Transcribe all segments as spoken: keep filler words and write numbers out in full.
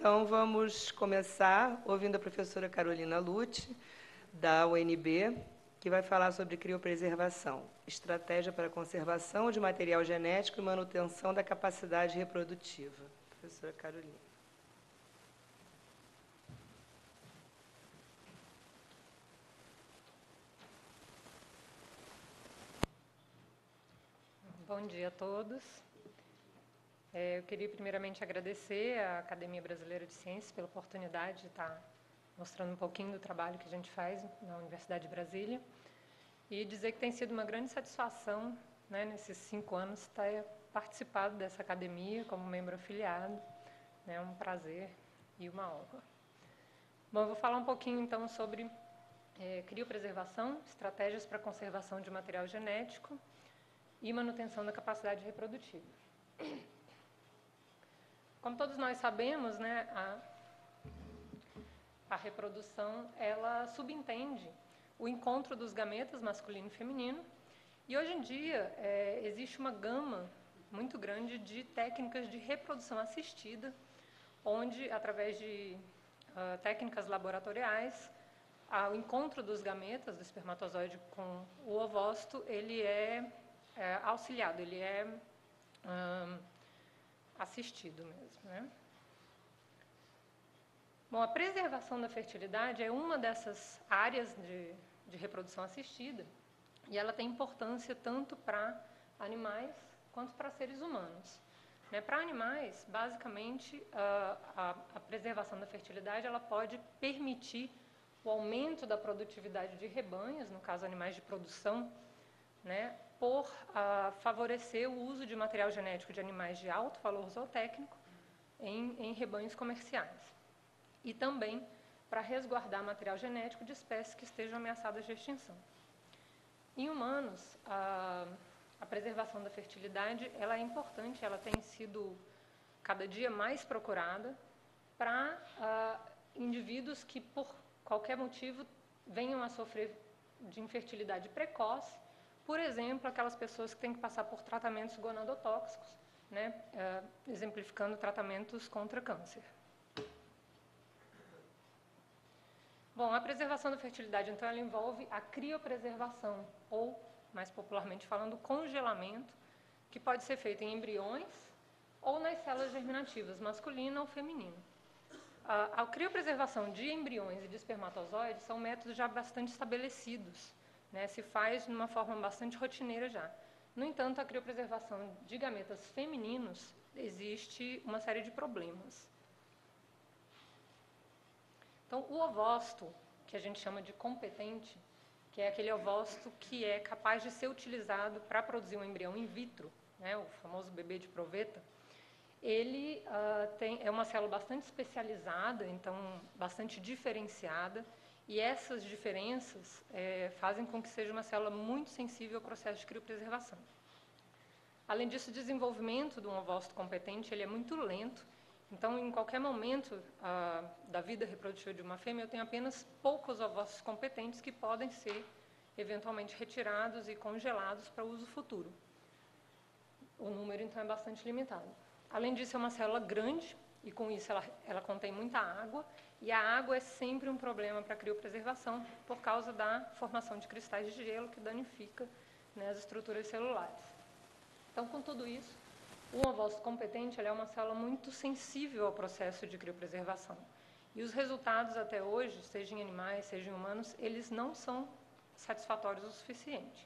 Então, vamos começar ouvindo a professora Carolina Lute, da U N B, que vai falar sobre criopreservação, estratégia para a conservação de material genético e manutenção da capacidade reprodutiva. Professora Carolina. Bom dia a todos. É, eu queria primeiramente agradecer à Academia Brasileira de Ciências pela oportunidade de estar mostrando um pouquinho do trabalho que a gente faz na Universidade de Brasília e dizer que tem sido uma grande satisfação, né, nesses cinco anos, estar participado dessa academia como membro afiliado. É um prazer e uma honra. Bom, eu vou falar um pouquinho então sobre é, criopreservação, estratégias para a conservação de material genético e manutenção da capacidade reprodutiva. Como todos nós sabemos, né, a, a reprodução ela subentende o encontro dos gametas masculino e feminino, e hoje em dia é, existe uma gama muito grande de técnicas de reprodução assistida, onde, através de uh, técnicas laboratoriais, o encontro dos gametas, do espermatozoide com o ovócito, ele é É, auxiliado, ele é hum, assistido mesmo, né? Bom, a preservação da fertilidade é uma dessas áreas de, de reprodução assistida e ela tem importância tanto para animais quanto para seres humanos. Né? Para animais, basicamente, a, a, a preservação da fertilidade ela pode permitir o aumento da produtividade de rebanhos, no caso animais de produção, né? por uh, favorecer o uso de material genético de animais de alto valor zootécnico em, em rebanhos comerciais. E também para resguardar material genético de espécies que estejam ameaçadas de extinção. Em humanos, uh, a preservação da fertilidade ela é importante, ela tem sido cada dia mais procurada para uh, indivíduos que, por qualquer motivo, venham a sofrer de infertilidade precoce. Por exemplo, aquelas pessoas que têm que passar por tratamentos gonadotóxicos, né, uh, exemplificando tratamentos contra câncer. Bom, a preservação da fertilidade, então, ela envolve a criopreservação, ou, mais popularmente falando, congelamento, que pode ser feito em embriões ou nas células germinativas, masculina ou feminina. Uh, a criopreservação de embriões e de espermatozoides são métodos já bastante estabelecidos. Né, se faz de uma forma bastante rotineira já. No entanto, a criopreservação de gametas femininos existe uma série de problemas. Então, o ovócito, que a gente chama de competente, que é aquele ovócito que é capaz de ser utilizado para produzir um embrião in vitro, né, o famoso bebê de proveta, ele uh, tem, é uma célula bastante especializada, então bastante diferenciada, e essas diferenças é, fazem com que seja uma célula muito sensível ao processo de criopreservação. Além disso, o desenvolvimento de um ovócito competente ele é muito lento, então, em qualquer momento ah, da vida reprodutiva de uma fêmea, eu tenho apenas poucos ovócitos competentes que podem ser eventualmente retirados e congelados para uso futuro. O número, então, é bastante limitado. Além disso, é uma célula grande, e com isso ela, ela contém muita água, e a água é sempre um problema para a criopreservação, por causa da formação de cristais de gelo que danifica, né, as estruturas celulares. Então, com tudo isso, o ovócito competente ele é uma célula muito sensível ao processo de criopreservação. E os resultados até hoje, seja em animais, seja em humanos, eles não são satisfatórios o suficiente.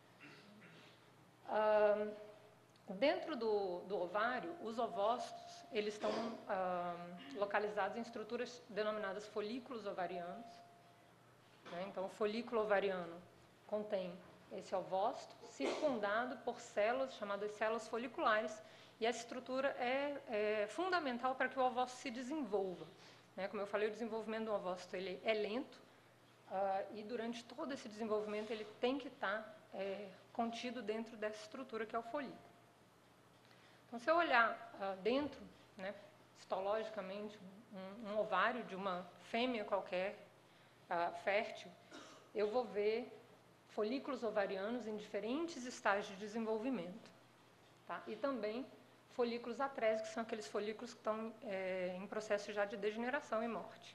Ah, Dentro do, do ovário, os ovócitos eles estão ah, localizados em estruturas denominadas folículos ovarianos. Né? Então, o folículo ovariano contém esse ovócito circundado por células chamadas células foliculares, e essa estrutura é, é fundamental para que o ovócito se desenvolva. Né? Como eu falei, o desenvolvimento do ovócito ele é lento, ah, e durante todo esse desenvolvimento ele tem que estar é, contido dentro dessa estrutura que é o folículo. Então, se eu olhar uh, dentro, né, histologicamente, um, um ovário de uma fêmea qualquer, uh, fértil, eu vou ver folículos ovarianos em diferentes estágios de desenvolvimento. Tá? E também folículos atrésicos, que são aqueles folículos que estão é, em processo já de degeneração e morte.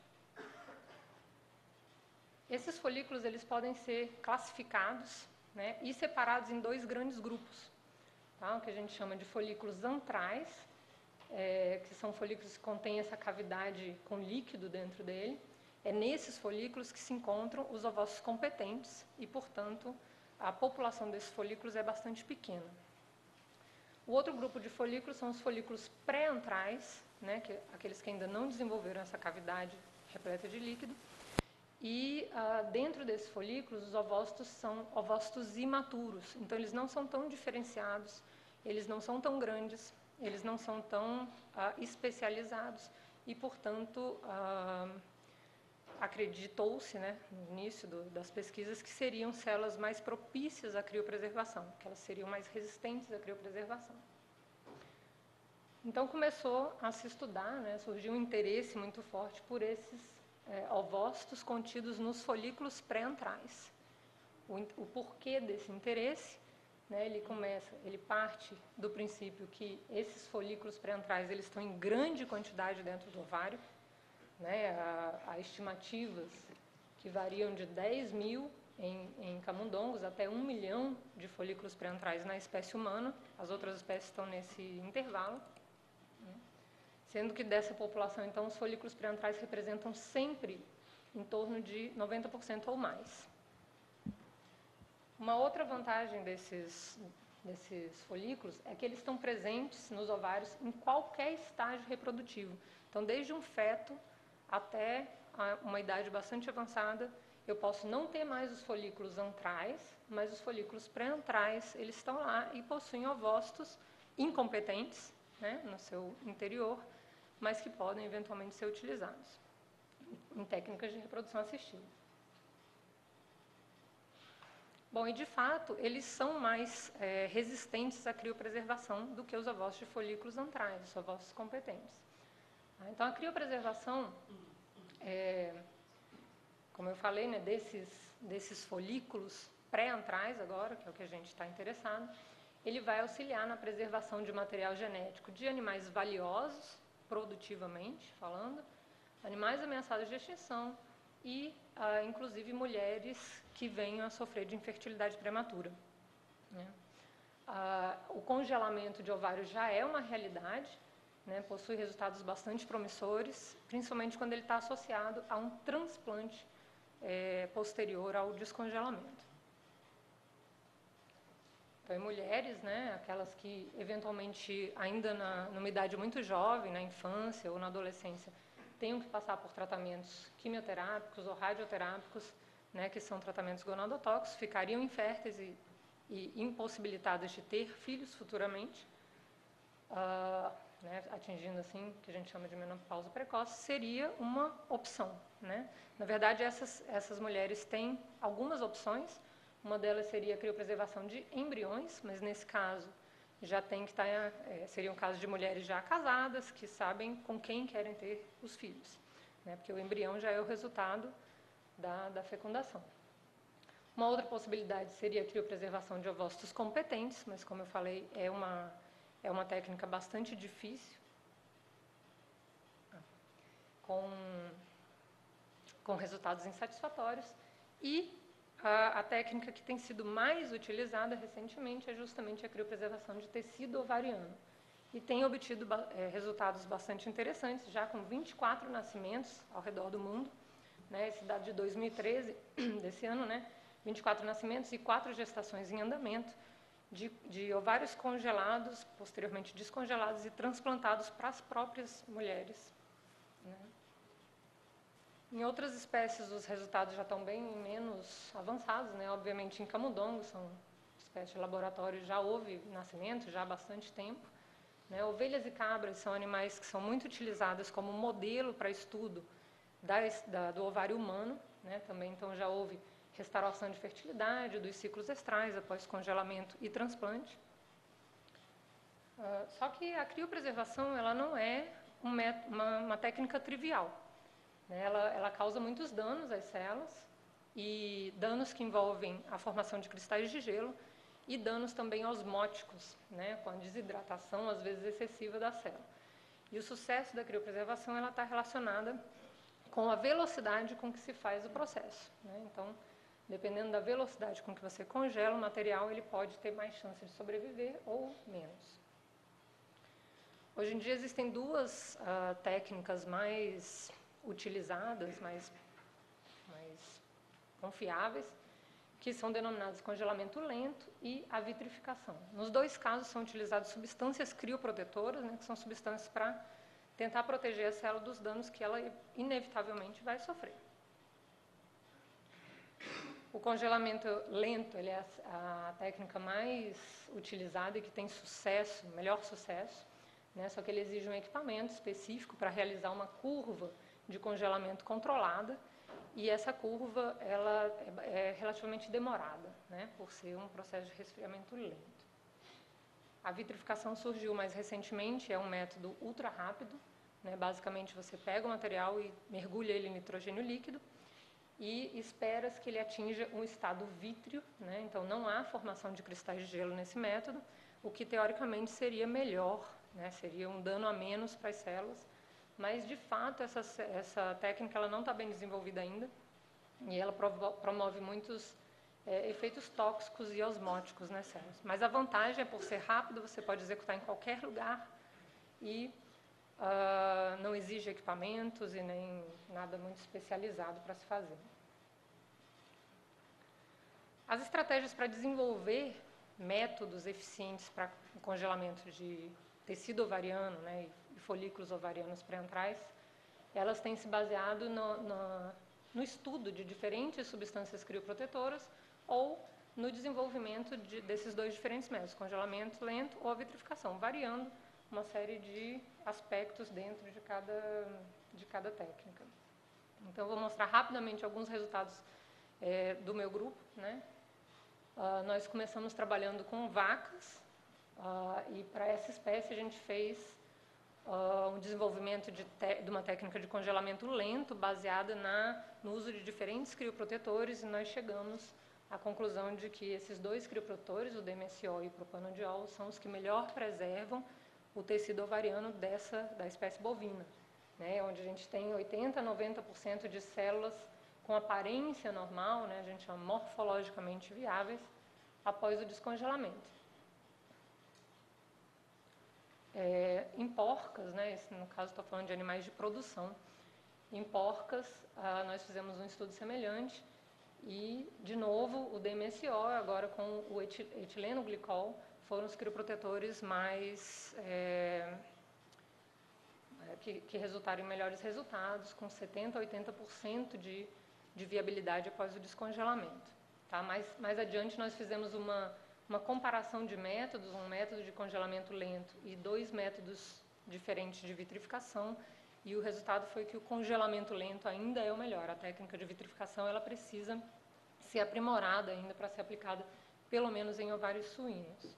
Esses folículos eles podem ser classificados, né, e separados em dois grandes grupos, tá? O que a gente chama de folículos antrais, é, que são folículos que contêm essa cavidade com líquido dentro dele. É nesses folículos que se encontram os ovócitos competentes e, portanto, a população desses folículos é bastante pequena. O outro grupo de folículos são os folículos pré-antrais, né, que, aqueles que ainda não desenvolveram essa cavidade repleta de líquido. E ah, dentro desses folículos, os ovócitos são ovócitos imaturos. Então, eles não são tão diferenciados, eles não são tão grandes, eles não são tão ah, especializados e, portanto, ah, acreditou-se, né, no início do, das pesquisas, que seriam células mais propícias à criopreservação, que elas seriam mais resistentes à criopreservação. Então, começou a se estudar, né, surgiu um interesse muito forte por esses é, ovócitos contidos nos folículos pré-antrais. O, o porquê desse interesse, né, ele começa, ele parte do princípio que esses folículos pré-antrais eles estão em grande quantidade dentro do ovário, né, a, a estimativas que variam de dez mil em, em camundongos até um milhão de folículos pré-antrais na espécie humana. As outras espécies estão nesse intervalo, né, sendo que dessa população, então, os folículos pré-antrais representam sempre em torno de noventa por cento ou mais. Uma outra vantagem desses, desses folículos é que eles estão presentes nos ovários em qualquer estágio reprodutivo. Então, desde um feto até uma idade bastante avançada, eu posso não ter mais os folículos antrais, mas os folículos pré-antrais, eles estão lá e possuem ovócitos incompetentes, né, no seu interior, mas que podem eventualmente ser utilizados em técnicas de reprodução assistida. Bom, e de fato, eles são mais é, resistentes à criopreservação do que os ovócitos de folículos antrais, os ovócitos competentes. Então, a criopreservação, é, como eu falei, né, desses, desses folículos pré-antrais agora, que é o que a gente está interessado, ele vai auxiliar na preservação de material genético de animais valiosos, produtivamente falando, animais ameaçados de extinção e, ah, inclusive, mulheres que venham a sofrer de infertilidade prematura, né? Ah, o congelamento de ovários já é uma realidade, né, possui resultados bastante promissores, principalmente quando ele está associado a um transplante é, posterior ao descongelamento. Então, em mulheres, né, aquelas que eventualmente ainda na, numa idade muito jovem, na infância ou na adolescência, tenham que passar por tratamentos quimioterápicos ou radioterápicos, né, que são tratamentos gonadotóxicos, ficariam inférteis e, e impossibilitadas de ter filhos futuramente, uh, né, atingindo assim, o que a gente chama de menopausa precoce, seria uma opção, né? Na verdade, essas, essas mulheres têm algumas opções. Uma delas seria a criopreservação de embriões, mas nesse caso já tem que estar, é, seria um caso de mulheres já casadas, que sabem com quem querem ter os filhos, né? Porque o embrião já é o resultado da, da fecundação. Uma outra possibilidade seria a criopreservação de ovócitos competentes, mas como eu falei, é uma, é uma técnica bastante difícil, com, com resultados insatisfatórios. E a, a técnica que tem sido mais utilizada recentemente é justamente a criopreservação de tecido ovariano. E tem obtido é, resultados bastante interessantes, já com vinte e quatro nascimentos ao redor do mundo, né? Esse dado de dois mil e treze, desse ano, né? vinte e quatro nascimentos e quatro gestações em andamento de, de ovários congelados, posteriormente descongelados e transplantados para as próprias mulheres, né? Em outras espécies, os resultados já estão bem menos avançados, né? Obviamente, em camundongos, são espécies de laboratório, já houve nascimento, já há bastante tempo, né? Ovelhas e cabras são animais que são muito utilizadas como modelo para estudo da, da, do ovário humano, né? Também, então, já houve restauração de fertilidade dos ciclos estrais após congelamento e transplante. Uh, só que a criopreservação ela não é um met, uma, uma técnica trivial, né? Ela, ela causa muitos danos às células, e danos que envolvem a formação de cristais de gelo e danos também osmóticos, né, com a desidratação, às vezes excessiva da célula. E o sucesso da criopreservação ela está relacionada com a velocidade com que se faz o processo, né? Então, dependendo da velocidade com que você congela o material, ele pode ter mais chance de sobreviver ou menos. Hoje em dia existem duas uh, técnicas mais utilizadas, mais, mais confiáveis, que são denominadas congelamento lento e a vitrificação. Nos dois casos são utilizadas substâncias crioprotetoras, né, que são substâncias para tentar proteger a célula dos danos que ela inevitavelmente vai sofrer. O congelamento lento ele é a, a técnica mais utilizada e que tem sucesso, melhor sucesso, né? Só que ele exige um equipamento específico para realizar uma curva de congelamento controlada, e essa curva ela é, é relativamente demorada, né? Por ser um processo de resfriamento lento. A vitrificação surgiu mais recentemente, é um método ultra rápido, né? Basicamente você pega o material e mergulha ele em nitrogênio líquido, e espera-se que ele atinja um estado vítreo, né? Então não há formação de cristais de gelo nesse método, o que teoricamente seria melhor, né? Seria um dano a menos para as células, mas de fato essa, essa técnica ela não está bem desenvolvida ainda, e ela provo, promove muitos é, efeitos tóxicos e osmóticos nas células. Mas a vantagem é por ser rápido, você pode executar em qualquer lugar e Uh, não exige equipamentos e nem nada muito especializado para se fazer. As estratégias para desenvolver métodos eficientes para o congelamento de tecido ovariano, né, e folículos ovarianos pré-antrais, elas têm se baseado no, no, no estudo de diferentes substâncias crioprotetoras ou no desenvolvimento de, desses dois diferentes métodos, congelamento lento ou a vitrificação, variando uma série de aspectos dentro de cada, de cada técnica. Então, vou mostrar rapidamente alguns resultados é, do meu grupo, né? Uh, nós começamos trabalhando com vacas, uh, e para essa espécie a gente fez uh, um desenvolvimento de, te, de uma técnica de congelamento lento baseada na, no uso de diferentes crioprotetores, e nós chegamos à conclusão de que esses dois crioprotetores, o D M S O e o propanodiol, são os que melhor preservam o tecido ovariano dessa, da espécie bovina, né, onde a gente tem oitenta a noventa por cento de células com aparência normal, né, a gente chama morfologicamente viáveis, após o descongelamento. É, em porcas, né, esse, no caso estou falando de animais de produção, em porcas ah, nós fizemos um estudo semelhante e, de novo, o D M S O, agora com o etileno glicol, foram os crioprotetores mais, é, que, que resultaram em melhores resultados, com setenta a oitenta por cento de, de viabilidade após o descongelamento. Tá? Mais, mais adiante nós fizemos uma, uma comparação de métodos, um método de congelamento lento e dois métodos diferentes de vitrificação, e o resultado foi que o congelamento lento ainda é o melhor. A técnica de vitrificação ela precisa ser aprimorada ainda para ser aplicada pelo menos em ovários suínos.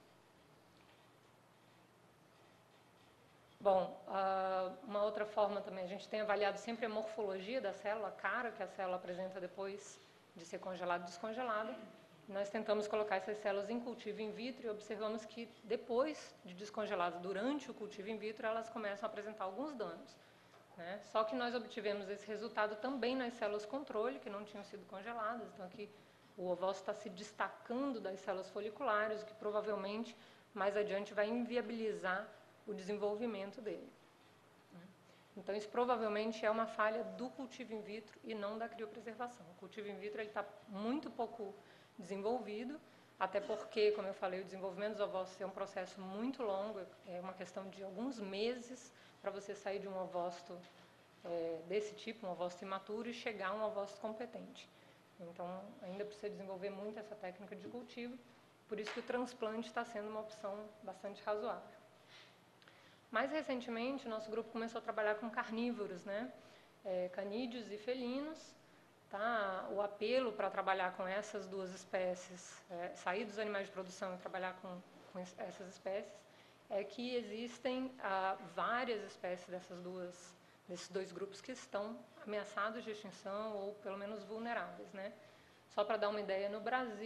Bom, uma outra forma também, a gente tem avaliado sempre a morfologia da célula, a cara que a célula apresenta depois de ser congelada e descongelada. Nós tentamos colocar essas células em cultivo in vitro e observamos que depois de descongeladas, durante o cultivo in vitro, elas começam a apresentar alguns danos, né? Só que nós obtivemos esse resultado também nas células controle, que não tinham sido congeladas. Então aqui o ovócito está se destacando das células foliculares, o que provavelmente mais adiante vai inviabilizar o desenvolvimento dele. Então, isso provavelmente é uma falha do cultivo in vitro e não da criopreservação. O cultivo in vitro está muito pouco desenvolvido, até porque, como eu falei, o desenvolvimento dos ovócitos é um processo muito longo, é uma questão de alguns meses para você sair de um ovócito é, desse tipo, um ovócito imaturo, e chegar a um ovócito competente. Então, ainda precisa desenvolver muito essa técnica de cultivo, por isso que o transplante está sendo uma opção bastante razoável. Mais recentemente, o nosso grupo começou a trabalhar com carnívoros, né? É, canídeos e felinos. Tá? O apelo para trabalhar com essas duas espécies, é, sair dos animais de produção e trabalhar com, com essas espécies, é que existem ah, várias espécies dessas duas, desses dois grupos que estão ameaçados de extinção ou pelo menos vulneráveis, né? Só para dar uma ideia, no Brasil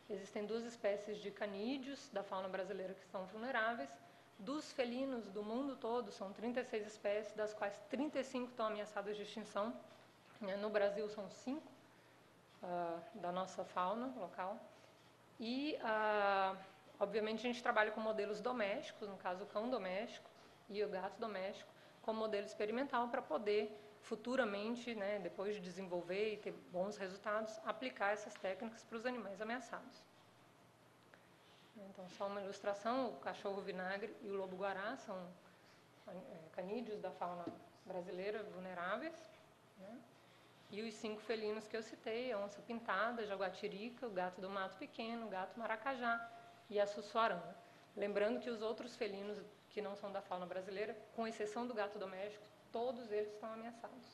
existem duas espécies de canídeos da fauna brasileira que são vulneráveis. Dos felinos do mundo todo, são trinta e seis espécies, das quais trinta e cinco estão ameaçadas de extinção. No Brasil, são cinco uh, da nossa fauna local. E, uh, obviamente, a gente trabalha com modelos domésticos, no caso, o cão doméstico e o gato doméstico, como modelo experimental para poder, futuramente, né, depois de desenvolver e ter bons resultados, aplicar essas técnicas para os animais ameaçados. Então, só uma ilustração, o cachorro vinagre e o lobo-guará são canídeos da fauna brasileira vulneráveis, né? E os cinco felinos que eu citei, a onça pintada, a jaguatirica, o gato do mato pequeno, o gato maracajá e a sussuarana. Lembrando que os outros felinos que não são da fauna brasileira, com exceção do gato doméstico, todos eles estão ameaçados.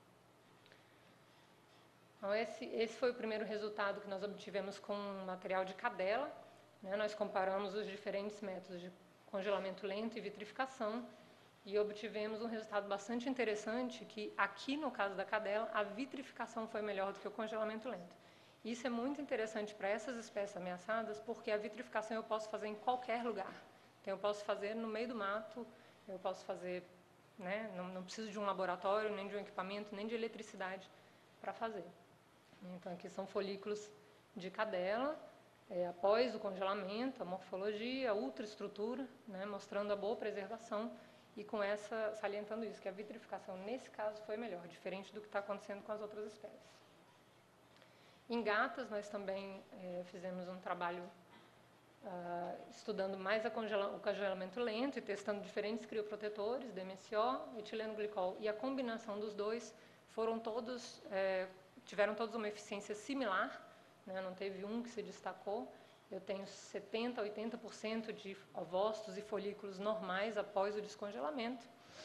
Então, esse, esse foi o primeiro resultado que nós obtivemos com material de cadela. Né, nós comparamos os diferentes métodos de congelamento lento e vitrificação e obtivemos um resultado bastante interessante, que aqui no caso da cadela, a vitrificação foi melhor do que o congelamento lento. Isso é muito interessante para essas espécies ameaçadas, porque a vitrificação eu posso fazer em qualquer lugar. Então, eu posso fazer no meio do mato, eu posso fazer, né, não, não preciso de um laboratório, nem de um equipamento, nem de eletricidade para fazer. Então, aqui são folículos de cadela, É, após o congelamento, a morfologia, a ultraestrutura, né, mostrando a boa preservação e com essa, salientando isso, que a vitrificação nesse caso foi melhor, diferente do que está acontecendo com as outras espécies. Em gatas, nós também é, fizemos um trabalho ah, estudando mais a congela, o congelamento lento e testando diferentes crioprotetores, D M S O, etileno glicol, e a combinação dos dois foram todos, é, tiveram todos uma eficiência similar. Não teve um que se destacou. Eu tenho setenta por cento, oitenta por cento de ovócitos e folículos normais após o descongelamento.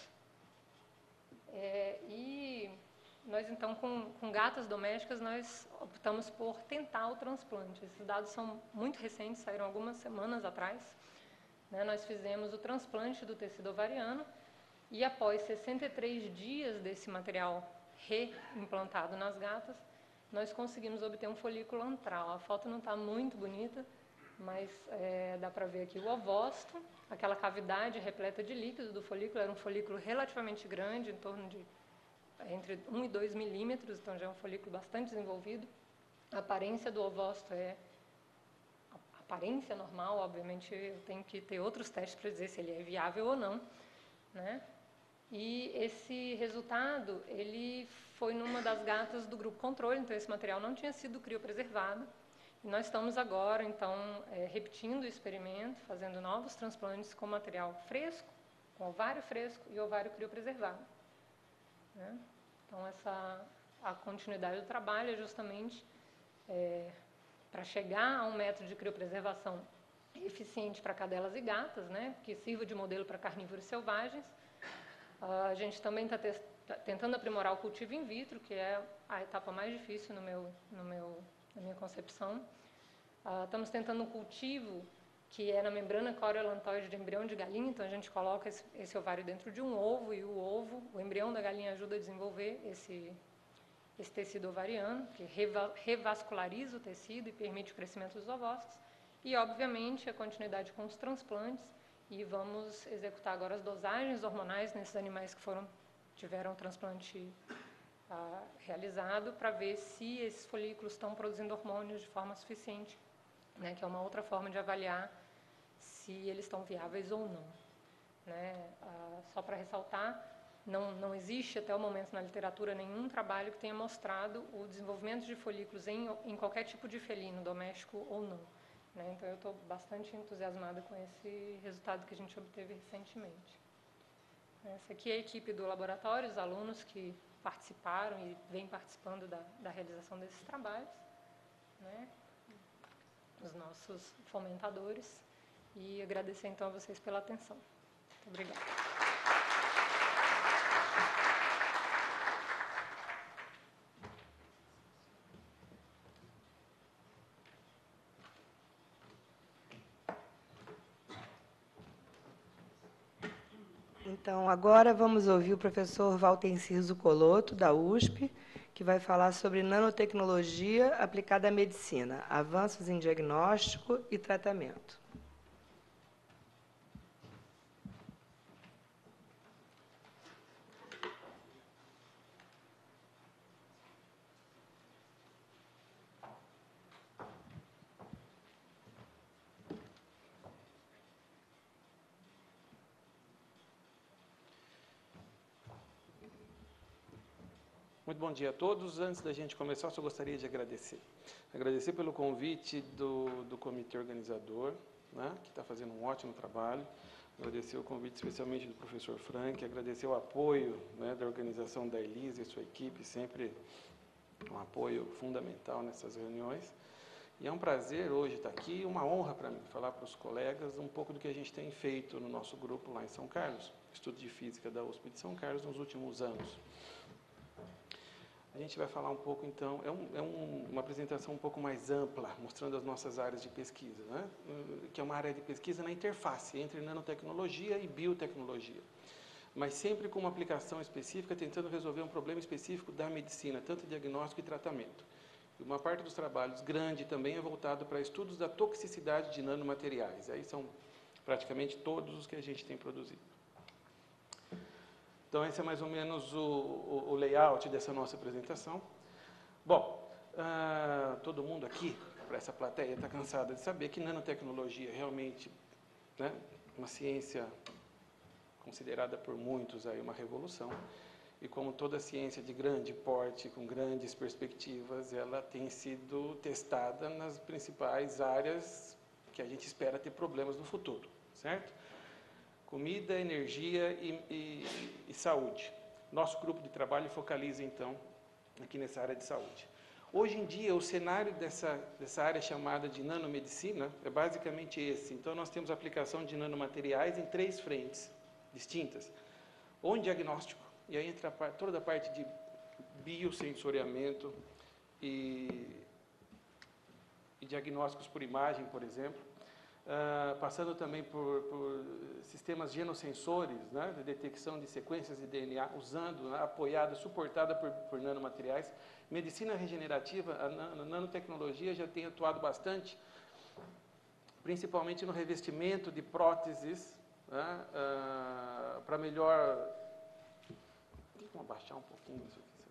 É, e nós, então, com, com gatas domésticas, nós optamos por tentar o transplante. Esses dados são muito recentes, saíram algumas semanas atrás. Né, nós fizemos o transplante do tecido ovariano e, após sessenta e três dias desse material reimplantado nas gatas, nós conseguimos obter um folículo antral. A foto não está muito bonita, mas é, dá para ver aqui o ovócito, aquela cavidade repleta de líquido do folículo, era um folículo relativamente grande, em torno de entre um e dois milímetros, então já é um folículo bastante desenvolvido. A aparência do ovócito é a aparência normal, obviamente eu tenho que ter outros testes para dizer se ele é viável ou não, né? E esse resultado, ele foi numa das gatas do grupo controle, então esse material não tinha sido criopreservado. E nós estamos agora, então, é, repetindo o experimento, fazendo novos transplantes com material fresco, com ovário fresco e ovário criopreservado. Né? Então, essa, a continuidade do trabalho é justamente é, para chegar a um método de criopreservação eficiente para cadelas e gatas, né, que sirva de modelo para carnívoros selvagens. A gente também está tentando aprimorar o cultivo in vitro, que é a etapa mais difícil no meu, no meu, na minha concepção. Uh, estamos tentando um cultivo que é na membrana coreolantoide de embrião de galinha, então a gente coloca esse, esse ovário dentro de um ovo e o ovo, o embrião da galinha ajuda a desenvolver esse, esse tecido ovariano, que reva, revasculariza o tecido e permite o crescimento dos ovócitos. E, obviamente, a continuidade com os transplantes. E vamos executar agora as dosagens hormonais nesses animais que foram, tiveram o transplante ah, realizado, para ver se esses folículos estão produzindo hormônios de forma suficiente, né, que é uma outra forma de avaliar se eles estão viáveis ou não. Né? Ah, só para ressaltar, não, não existe até o momento na literatura nenhum trabalho que tenha mostrado o desenvolvimento de folículos em, em qualquer tipo de felino, doméstico ou não. Né? Então, eu estou bastante entusiasmada com esse resultado que a gente obteve recentemente. Essa aqui é a equipe do laboratório, os alunos que participaram e vêm participando da, da realização desses trabalhos, né? Os nossos fomentadores, e agradecer então a vocês pela atenção. Muito obrigada. Então, agora vamos ouvir o professor Valtencir Zuccolotto, da U S P, que vai falar sobre nanotecnologia aplicada à medicina, avanços em diagnóstico e tratamento. Muito bom dia a todos. Antes da gente começar, eu só gostaria de agradecer. Agradecer pelo convite do, do comitê organizador, né, que está fazendo um ótimo trabalho. Agradecer o convite especialmente do professor Frank, agradecer o apoio, né, da organização da Elisa e sua equipe, sempre um apoio fundamental nessas reuniões. E é um prazer hoje estar aqui, uma honra para mim falar para os colegas um pouco do que a gente tem feito no nosso grupo lá em São Carlos, Instituto de Física da U S P de São Carlos, nos últimos anos. A gente vai falar um pouco, então, é, um, é um, uma apresentação um pouco mais ampla, mostrando as nossas áreas de pesquisa, né? Que é uma área de pesquisa na interface entre nanotecnologia e biotecnologia, mas sempre com uma aplicação específica, tentando resolver um problema específico da medicina, tanto diagnóstico e tratamento. E uma parte dos trabalhos grande também é voltado para estudos da toxicidade de nanomateriais. Aí são praticamente todos os que a gente tem produzido. Então, esse é mais ou menos o, o, o layout dessa nossa apresentação. Bom, uh, todo mundo aqui, para essa plateia, está cansado de saber que nanotecnologia é realmente, né, uma ciência considerada por muitos aí uma revolução. E como toda ciência de grande porte, com grandes perspectivas, ela tem sido testada nas principais áreas que a gente espera ter problemas no futuro, certo? Comida, energia e, e, e saúde. Nosso grupo de trabalho focaliza, então, aqui nessa área de saúde. Hoje em dia, o cenário dessa, dessa área chamada de nanomedicina é basicamente esse. Então, nós temos aplicação de nanomateriais em três frentes distintas. Ou em diagnóstico, e aí entra a, toda a parte de biosensoriamento e, e diagnósticos por imagem, por exemplo. Uh, passando também por, por sistemas genosensores, né, de detecção de sequências de D N A, usando, né, apoiada, suportada por, por nanomateriais. Medicina regenerativa, a, nan a nanotecnologia já tem atuado bastante, principalmente no revestimento de próteses, né, uh, para melhor... Vamos abaixar um pouquinho isso aqui.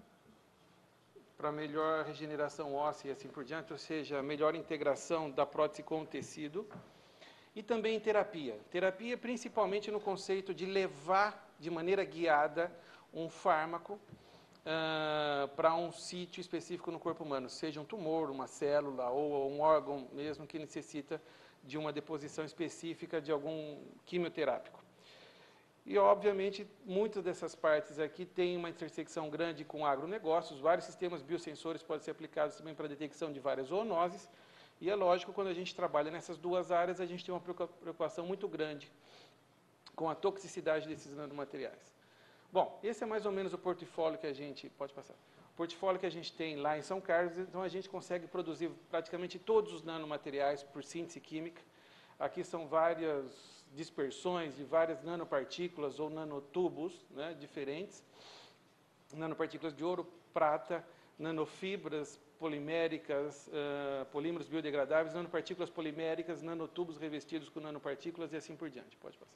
Para melhor regeneração óssea e assim por diante, ou seja, melhor integração da prótese com o tecido, e também em terapia. Terapia principalmente no conceito de levar de maneira guiada um fármaco uh, para um sítio específico no corpo humano, seja um tumor, uma célula ou um órgão mesmo que necessita de uma deposição específica de algum quimioterápico. E, obviamente, muitas dessas partes aqui têm uma intersecção grande com agronegócios. Vários sistemas biosensores podem ser aplicados também para a detecção de várias zoonoses. E é lógico, quando a gente trabalha nessas duas áreas, a gente tem uma preocupação muito grande com a toxicidade desses nanomateriais. Bom, esse é mais ou menos o portfólio que a gente... Pode passar. O portfólio que a gente tem lá em São Carlos. Então, a gente consegue produzir praticamente todos os nanomateriais por síntese química. Aqui são várias dispersões de várias nanopartículas ou nanotubos, né, diferentes, nanopartículas de ouro, prata, nanofibras poliméricas, uh, polímeros biodegradáveis, nanopartículas poliméricas, nanotubos revestidos com nanopartículas e assim por diante. Pode passar.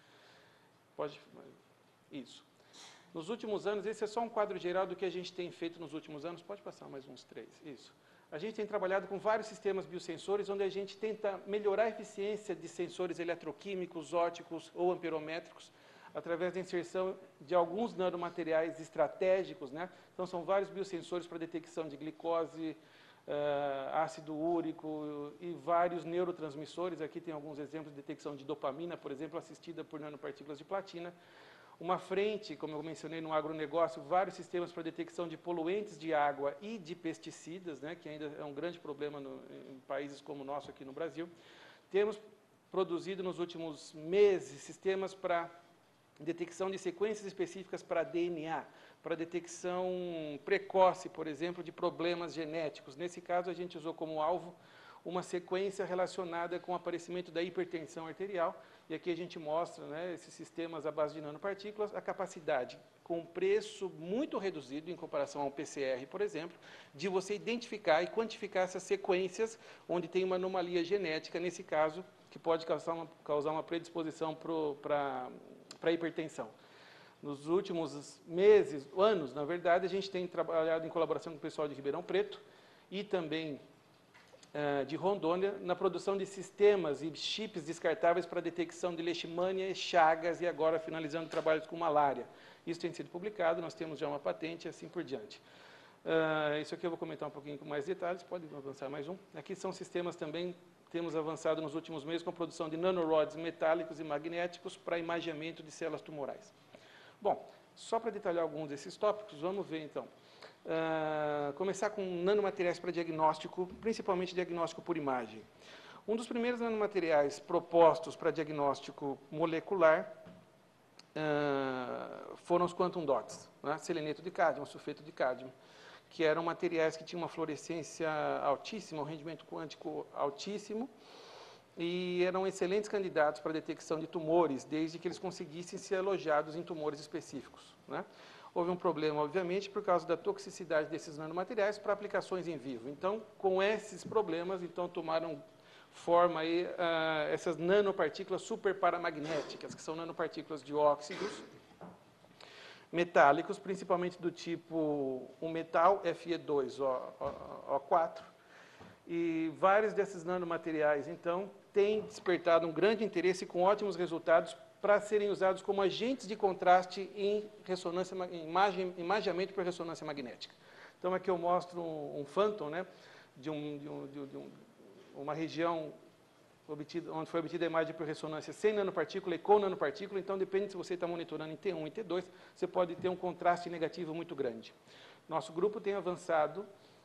Pode. Isso. Nos últimos anos, esse é só um quadro geral do que a gente tem feito nos últimos anos. Pode passar mais uns três. Isso. A gente tem trabalhado com vários sistemas biosensores, onde a gente tenta melhorar a eficiência de sensores eletroquímicos, ópticos ou amperométricos, através da inserção de alguns nanomateriais estratégicos, né? Então, são vários biosensores para detecção de glicose, uh, ácido úrico e vários neurotransmissores. Aqui tem alguns exemplos de detecção de dopamina, por exemplo, assistida por nanopartículas de platina. Uma frente, como eu mencionei no agronegócio, vários sistemas para detecção de poluentes de água e de pesticidas, né, que ainda é um grande problema no, em países como o nosso aqui no Brasil. Temos produzido nos últimos meses sistemas para detecção de sequências específicas para D N A, para detecção precoce, por exemplo, de problemas genéticos. Nesse caso, a gente usou como alvo uma sequência relacionada com o aparecimento da hipertensão arterial, e aqui a gente mostra, né, esses sistemas à base de nanopartículas, a capacidade com um preço muito reduzido em comparação ao P C R, por exemplo, de você identificar e quantificar essas sequências onde tem uma anomalia genética, nesse caso, que pode causar uma, causar uma predisposição para a hipertensão. Nos últimos meses, anos, na verdade, a gente tem trabalhado em colaboração com o pessoal de Ribeirão Preto e também uh, de Rondônia, na produção de sistemas e chips descartáveis para detecção de leishmania, chagas e agora finalizando trabalhos com malária. Isso tem sido publicado, nós temos já uma patente e assim por diante. Uh, isso aqui eu vou comentar um pouquinho com mais detalhes, pode avançar mais um. Aqui são sistemas também, temos avançado nos últimos meses com a produção de nanorods metálicos e magnéticos para imageamento de células tumorais. Bom, só para detalhar alguns desses tópicos, vamos ver então. Uh, começar com nanomateriais para diagnóstico, principalmente diagnóstico por imagem. Um dos primeiros nanomateriais propostos para diagnóstico molecular uh, foram os quantum dots, né? Seleneto de cádmio, sulfeto de cádmio, que eram materiais que tinham uma fluorescência altíssima, um rendimento quântico altíssimo, e eram excelentes candidatos para a detecção de tumores, desde que eles conseguissem ser alojados em tumores específicos, né? Houve um problema, obviamente, por causa da toxicidade desses nanomateriais para aplicações em vivo. Então, com esses problemas, então, tomaram forma aí, uh, essas nanopartículas superparamagnéticas, que são nanopartículas de óxidos metálicos, principalmente do tipo um metal F E dois O quatro. E vários desses nanomateriais, então, têm despertado um grande interesse com ótimos resultados para serem usados como agentes de contraste em ressonância, em imagem, imageamento por ressonância magnética. Então, aqui eu mostro um, um phantom, né, de, um, de, um, de, um, uma região obtida, onde foi obtida a imagem por ressonância sem nanopartícula e com nanopartícula. Então, depende se você está monitorando em T um e T dois, você pode ter um contraste negativo muito grande. Nosso grupo tem avançado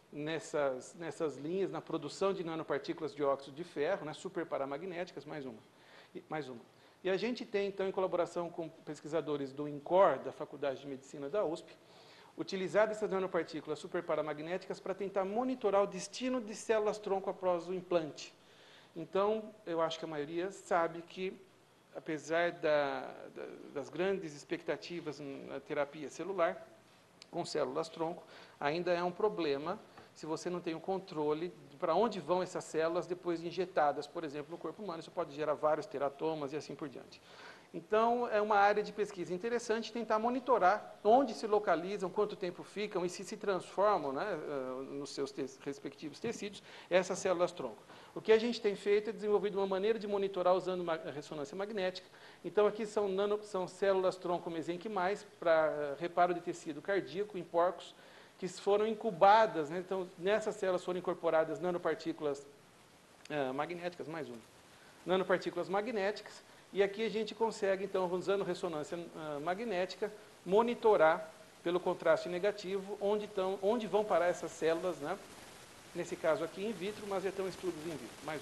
nessas, nessas linhas, na produção de nanopartículas de óxido de ferro, né, superparamagnéticas, mais uma, e, mais uma. E a gente tem, então, em colaboração com pesquisadores do INCOR, da Faculdade de Medicina da U S P, utilizado essas nanopartículas superparamagnéticas para tentar monitorar o destino de células-tronco após o implante. Então, eu acho que a maioria sabe que, apesar da, da, das grandes expectativas na terapia celular, com células-tronco, ainda é um problema se você não tem o controle para onde vão essas células depois de injetadas, por exemplo, no corpo humano. Isso pode gerar vários teratomas e assim por diante. Então, é uma área de pesquisa interessante tentar monitorar onde se localizam, quanto tempo ficam e se se transformam, né, nos seus te respectivos tecidos, essas células-tronco. O que a gente tem feito é desenvolvido uma maneira de monitorar usando uma ressonância magnética. Então, aqui são, nano, são células-tronco mesenquimais para reparo de tecido cardíaco em porcos, que foram incubadas, né? Então, nessas células foram incorporadas nanopartículas ah, magnéticas, mais uma, nanopartículas magnéticas, e aqui a gente consegue, então, usando ressonância ah, magnética, monitorar pelo contraste negativo onde, tão, onde vão parar essas células, né? Nesse caso aqui in vitro, mas já estão estudos in vitro, mais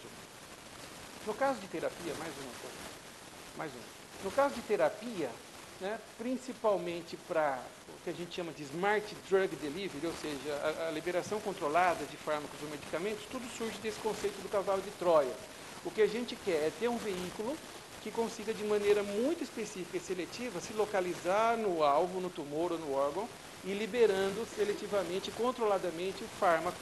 uma. No caso de terapia, mais uma coisa, mais uma. No caso de terapia, né, principalmente para o que a gente chama de Smart Drug Delivery, ou seja, a, a liberação controlada de fármacos ou medicamentos, tudo surge desse conceito do cavalo de Troia. O que a gente quer é ter um veículo que consiga, de maneira muito específica e seletiva, se localizar no alvo, no tumor ou no órgão, e liberando seletivamente, controladamente o fármaco,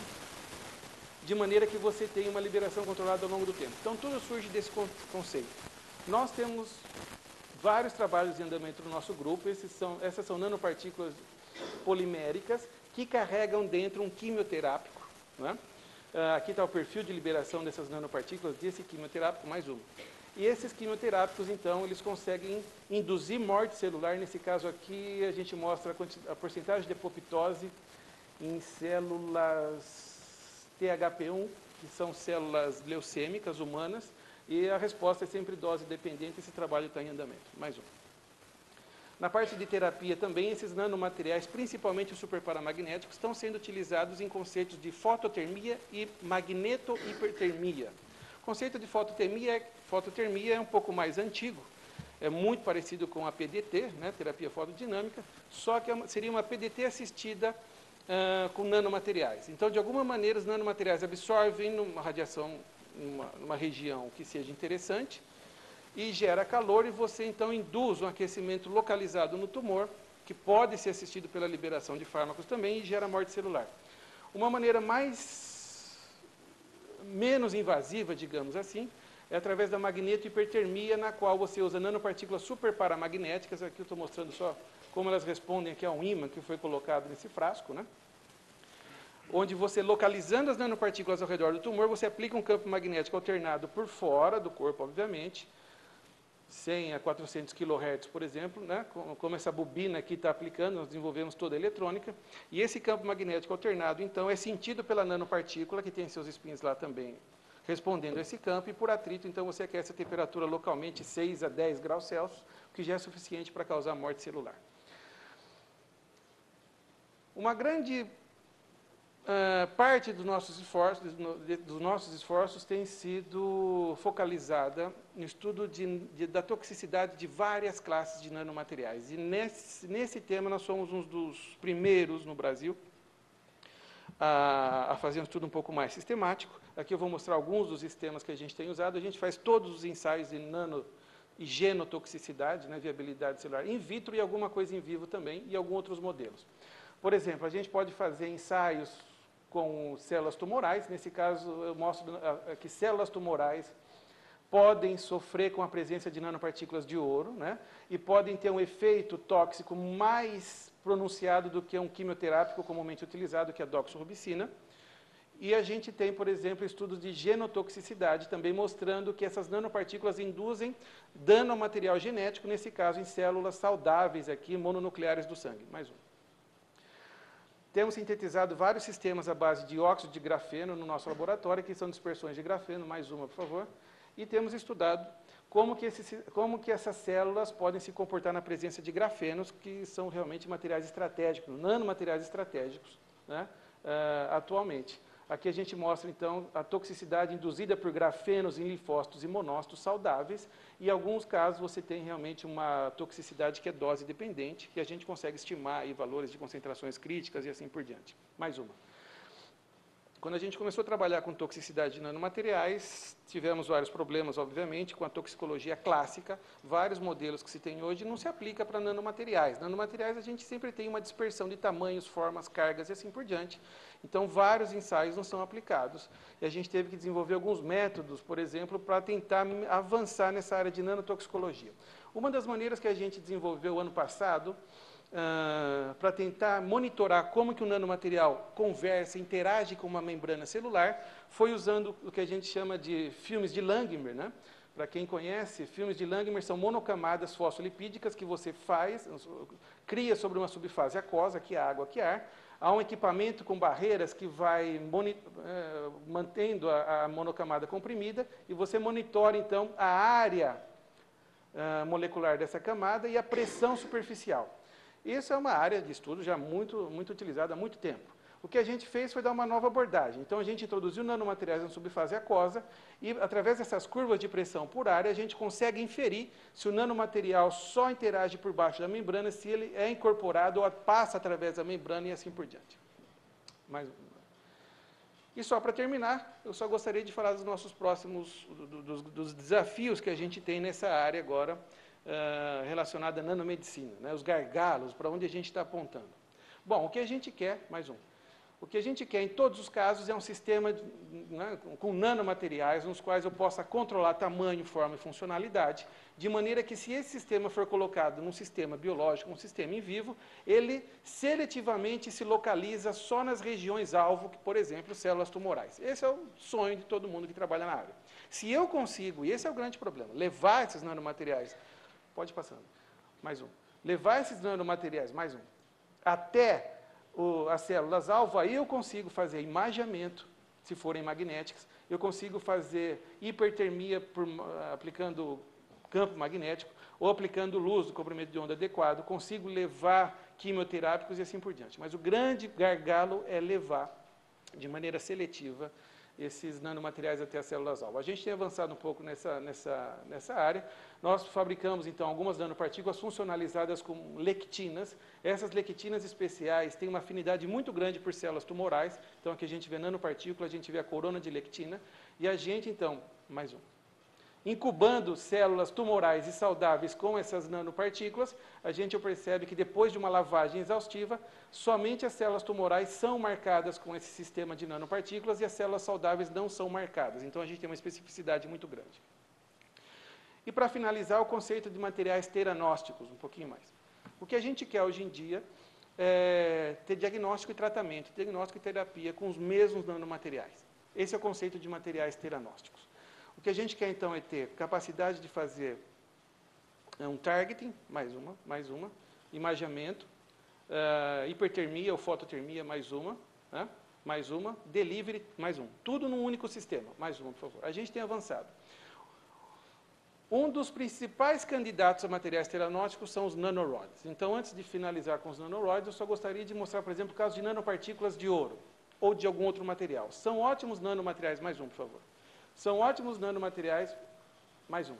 de maneira que você tenha uma liberação controlada ao longo do tempo. Então, tudo surge desse conceito. Nós temos vários trabalhos em andamento no nosso grupo. Esses são, essas são nanopartículas poliméricas que carregam dentro um quimioterápico, né? Uh, aqui está o perfil de liberação dessas nanopartículas, desse quimioterápico, mais uma. E esses quimioterápicos, então, eles conseguem induzir morte celular. Nesse caso aqui, a gente mostra a, a porcentagem de apoptose em células T H P um, que são células leucêmicas humanas, e a resposta é sempre dose dependente. Esse trabalho está em andamento. Mais um. Na parte de terapia também, esses nanomateriais, principalmente os superparamagnéticos, estão sendo utilizados em conceitos de fototermia e magnetohipertermia. O conceito de fototermia, fototermia é um pouco mais antigo, é muito parecido com a P D T, né, terapia fotodinâmica, só que seria uma P D T assistida uh, com nanomateriais. Então, de alguma maneira, os nanomateriais absorvem uma radiação numa, numa região que seja interessante e gera calor, e você, então, induz um aquecimento localizado no tumor, que pode ser assistido pela liberação de fármacos também e gera morte celular. Uma maneira mais, menos invasiva, digamos assim, é através da magnetohipertermia, na qual você usa nanopartículas superparamagnéticas. Aqui eu estou mostrando só como elas respondem aqui a um ímã que foi colocado nesse frasco, né? Onde você, localizando as nanopartículas ao redor do tumor, você aplica um campo magnético alternado por fora do corpo, obviamente, cem a quatrocentos quilohertz, por exemplo, né? Como essa bobina aqui está aplicando, nós desenvolvemos toda a eletrônica, e esse campo magnético alternado, então, é sentido pela nanopartícula, que tem seus spins lá também, respondendo a esse campo, e por atrito, então, você aquece a temperatura localmente seis a dez graus Celsius, o que já é suficiente para causar morte celular. Uma grande uh, parte dos nossos esforços, dos nossos esforços tem sido focalizada no estudo de, de, da toxicidade de várias classes de nanomateriais. E nesse, nesse tema nós somos um dos primeiros no Brasil a, a fazer um estudo um pouco mais sistemático. Aqui eu vou mostrar alguns dos sistemas que a gente tem usado. A gente faz todos os ensaios de nano e genotoxicidade, né, viabilidade celular in vitro e alguma coisa em vivo também, e alguns outros modelos. Por exemplo, a gente pode fazer ensaios com células tumorais. Nesse caso, eu mostro que células tumorais podem sofrer com a presença de nanopartículas de ouro, né, e podem ter um efeito tóxico mais pronunciado do que um quimioterápico comumente utilizado, que é a doxorubicina. E a gente tem, por exemplo, estudos de genotoxicidade, também mostrando que essas nanopartículas induzem dano ao material genético, nesse caso em células saudáveis, aqui, mononucleares do sangue. Mais um. Temos sintetizado vários sistemas à base de óxido de grafeno no nosso laboratório, que são dispersões de grafeno. Mais uma, por favor. E temos estudado como que, esses, como que essas células podem se comportar na presença de grafenos, que são realmente materiais estratégicos, nanomateriais estratégicos, né, uh, atualmente. Aqui a gente mostra, então, a toxicidade induzida por grafenos em linfócitos e monócitos saudáveis, e em alguns casos você tem realmente uma toxicidade que é dose dependente, que a gente consegue estimar aí valores de concentrações críticas e assim por diante. Mais uma. Quando a gente começou a trabalhar com toxicidade de nanomateriais, tivemos vários problemas, obviamente, com a toxicologia clássica. Vários modelos que se tem hoje não se aplica para nanomateriais. Nanomateriais a gente sempre tem uma dispersão de tamanhos, formas, cargas e assim por diante. Então, vários ensaios não são aplicados. E a gente teve que desenvolver alguns métodos, por exemplo, para tentar avançar nessa área de nanotoxicologia. Uma das maneiras que a gente desenvolveu ano passado, Uh, para tentar monitorar como que o nanomaterial conversa, interage com uma membrana celular, foi usando o que a gente chama de filmes de Langmuir, né? Para quem conhece, filmes de Langmuir são monocamadas fosfolipídicas que você faz, cria sobre uma subfase aquosa, que é água, que é ar. Há um equipamento com barreiras que vai uh, mantendo a, a monocamada comprimida, e você monitora, então, a área uh, molecular dessa camada e a pressão superficial. Isso é uma área de estudo já muito, muito utilizada há muito tempo. O que a gente fez foi dar uma nova abordagem. Então, a gente introduziu nanomateriais na subfase aquosa e, através dessas curvas de pressão por área, a gente consegue inferir se o nanomaterial só interage por baixo da membrana, se ele é incorporado ou passa através da membrana e assim por diante. Mais um. E só para terminar, eu só gostaria de falar dos nossos próximos, dos, dos desafios que a gente tem nessa área agora, Uh, relacionada à nanomedicina, né, os gargalos, para onde a gente está apontando. Bom, o que a gente quer, mais um, o que a gente quer em todos os casos é um sistema de, né, com nanomateriais, nos quais eu possa controlar tamanho, forma e funcionalidade, de maneira que, se esse sistema for colocado num sistema biológico, um sistema em vivo, ele seletivamente se localiza só nas regiões-alvo, por exemplo, células tumorais. Esse é o sonho de todo mundo que trabalha na área. Se eu consigo, e esse é o grande problema, levar esses nanomateriais, pode ir passando, mais um, levar esses nanomateriais, mais um, até o, as células-alvo, aí eu consigo fazer imageamento, se forem magnéticas, eu consigo fazer hipertermia por, aplicando campo magnético, ou aplicando luz do comprimento de onda adequado, consigo levar quimioterápicos e assim por diante. Mas o grande gargalo é levar, de maneira seletiva, esses nanomateriais até as células-alvo. A gente tem avançado um pouco nessa, nessa, nessa área. Nós fabricamos, então, algumas nanopartículas funcionalizadas com lectinas. Essas lectinas especiais têm uma afinidade muito grande por células tumorais. Então, aqui a gente vê nanopartícula, a gente vê a corona de lectina. E a gente, então, mais um. incubando células tumorais e saudáveis com essas nanopartículas, a gente percebe que depois de uma lavagem exaustiva, somente as células tumorais são marcadas com esse sistema de nanopartículas e as células saudáveis não são marcadas. Então, a gente tem uma especificidade muito grande. E, para finalizar, o conceito de materiais teranósticos, um pouquinho mais. O que a gente quer hoje em dia é ter diagnóstico e tratamento, diagnóstico e terapia com os mesmos nanomateriais. Esse é o conceito de materiais teranósticos. O que a gente quer, então, é ter capacidade de fazer um targeting, mais uma, mais uma, imageamento, uh, hipertermia ou fototermia, mais uma, né? mais uma, delivery, mais um. Tudo num único sistema. Mais uma, por favor. A gente tem avançado. Um dos principais candidatos a materiais teranósticos são os nanorods. Então, antes de finalizar com os nanorods, eu só gostaria de mostrar, por exemplo, o caso de nanopartículas de ouro ou de algum outro material. São ótimos nanomateriais. Mais um, por favor. São ótimos nanomateriais, mais um.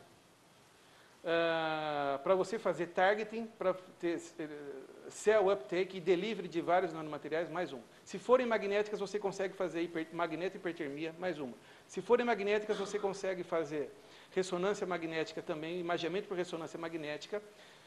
Uh, para você fazer targeting, para ter uh, cell uptake e delivery de vários nanomateriais, mais um. Se forem magnéticas, você consegue fazer hiper, magneto hipertermia, mais uma. Se forem magnéticas, você consegue fazer ressonância magnética também, imageamento por ressonância magnética.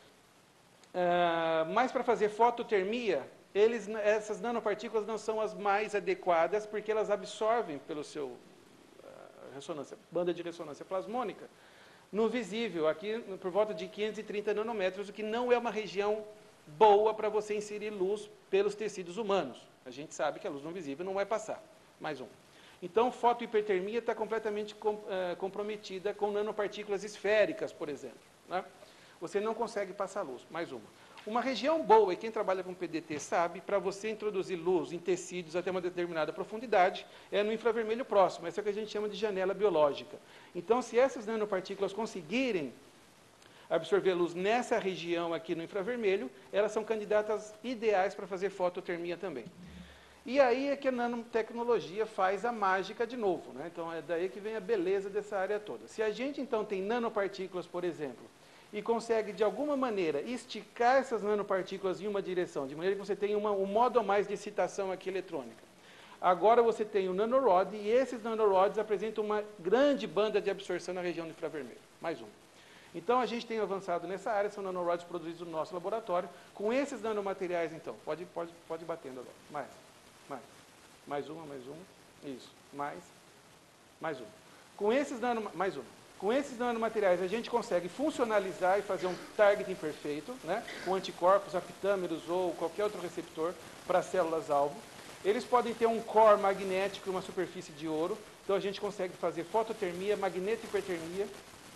Uh, mas para fazer fototermia, eles, essas nanopartículas não são as mais adequadas, porque elas absorvem pelo seu ressonância, banda de ressonância plasmônica, no visível, aqui por volta de quinhentos e trinta nanômetros, o que não é uma região boa para você inserir luz pelos tecidos humanos. A gente sabe que a luz no visível não vai passar. Mais um. Então, fotohipertermia está completamente com, uh, comprometida com nanopartículas esféricas, por exemplo. Né? Você não consegue passar luz. Mais uma. Uma região boa, e quem trabalha com P D T sabe, para você introduzir luz em tecidos até uma determinada profundidade, é no infravermelho próximo. Essa é o que a gente chama de janela biológica. Então, se essas nanopartículas conseguirem absorver luz nessa região aqui no infravermelho, elas são candidatas ideais para fazer fototermia também. E aí é que a nanotecnologia faz a mágica de novo. Né? Então, é daí que vem a beleza dessa área toda. Se a gente, então, tem nanopartículas, por exemplo, e consegue, de alguma maneira, esticar essas nanopartículas em uma direção, de maneira que você tenha uma, um modo a mais de excitação aqui eletrônica. Agora você tem o nanorod, e esses nanorods apresentam uma grande banda de absorção na região do infravermelho. Mais um. Então, a gente tem avançado nessa área, são nanorods produzidos no nosso laboratório. Com esses nanomateriais, então, pode, pode, pode ir batendo agora. Mais, mais. Mais uma, mais uma. Isso. Mais, mais uma. Com esses nano, mais uma. Com esses nanomateriais, a gente consegue funcionalizar e fazer um targeting perfeito, né, com anticorpos, apitâmeros ou qualquer outro receptor para células-alvo. Eles podem ter um core magnético e uma superfície de ouro, então a gente consegue fazer fototermia, magneto-hipertermia.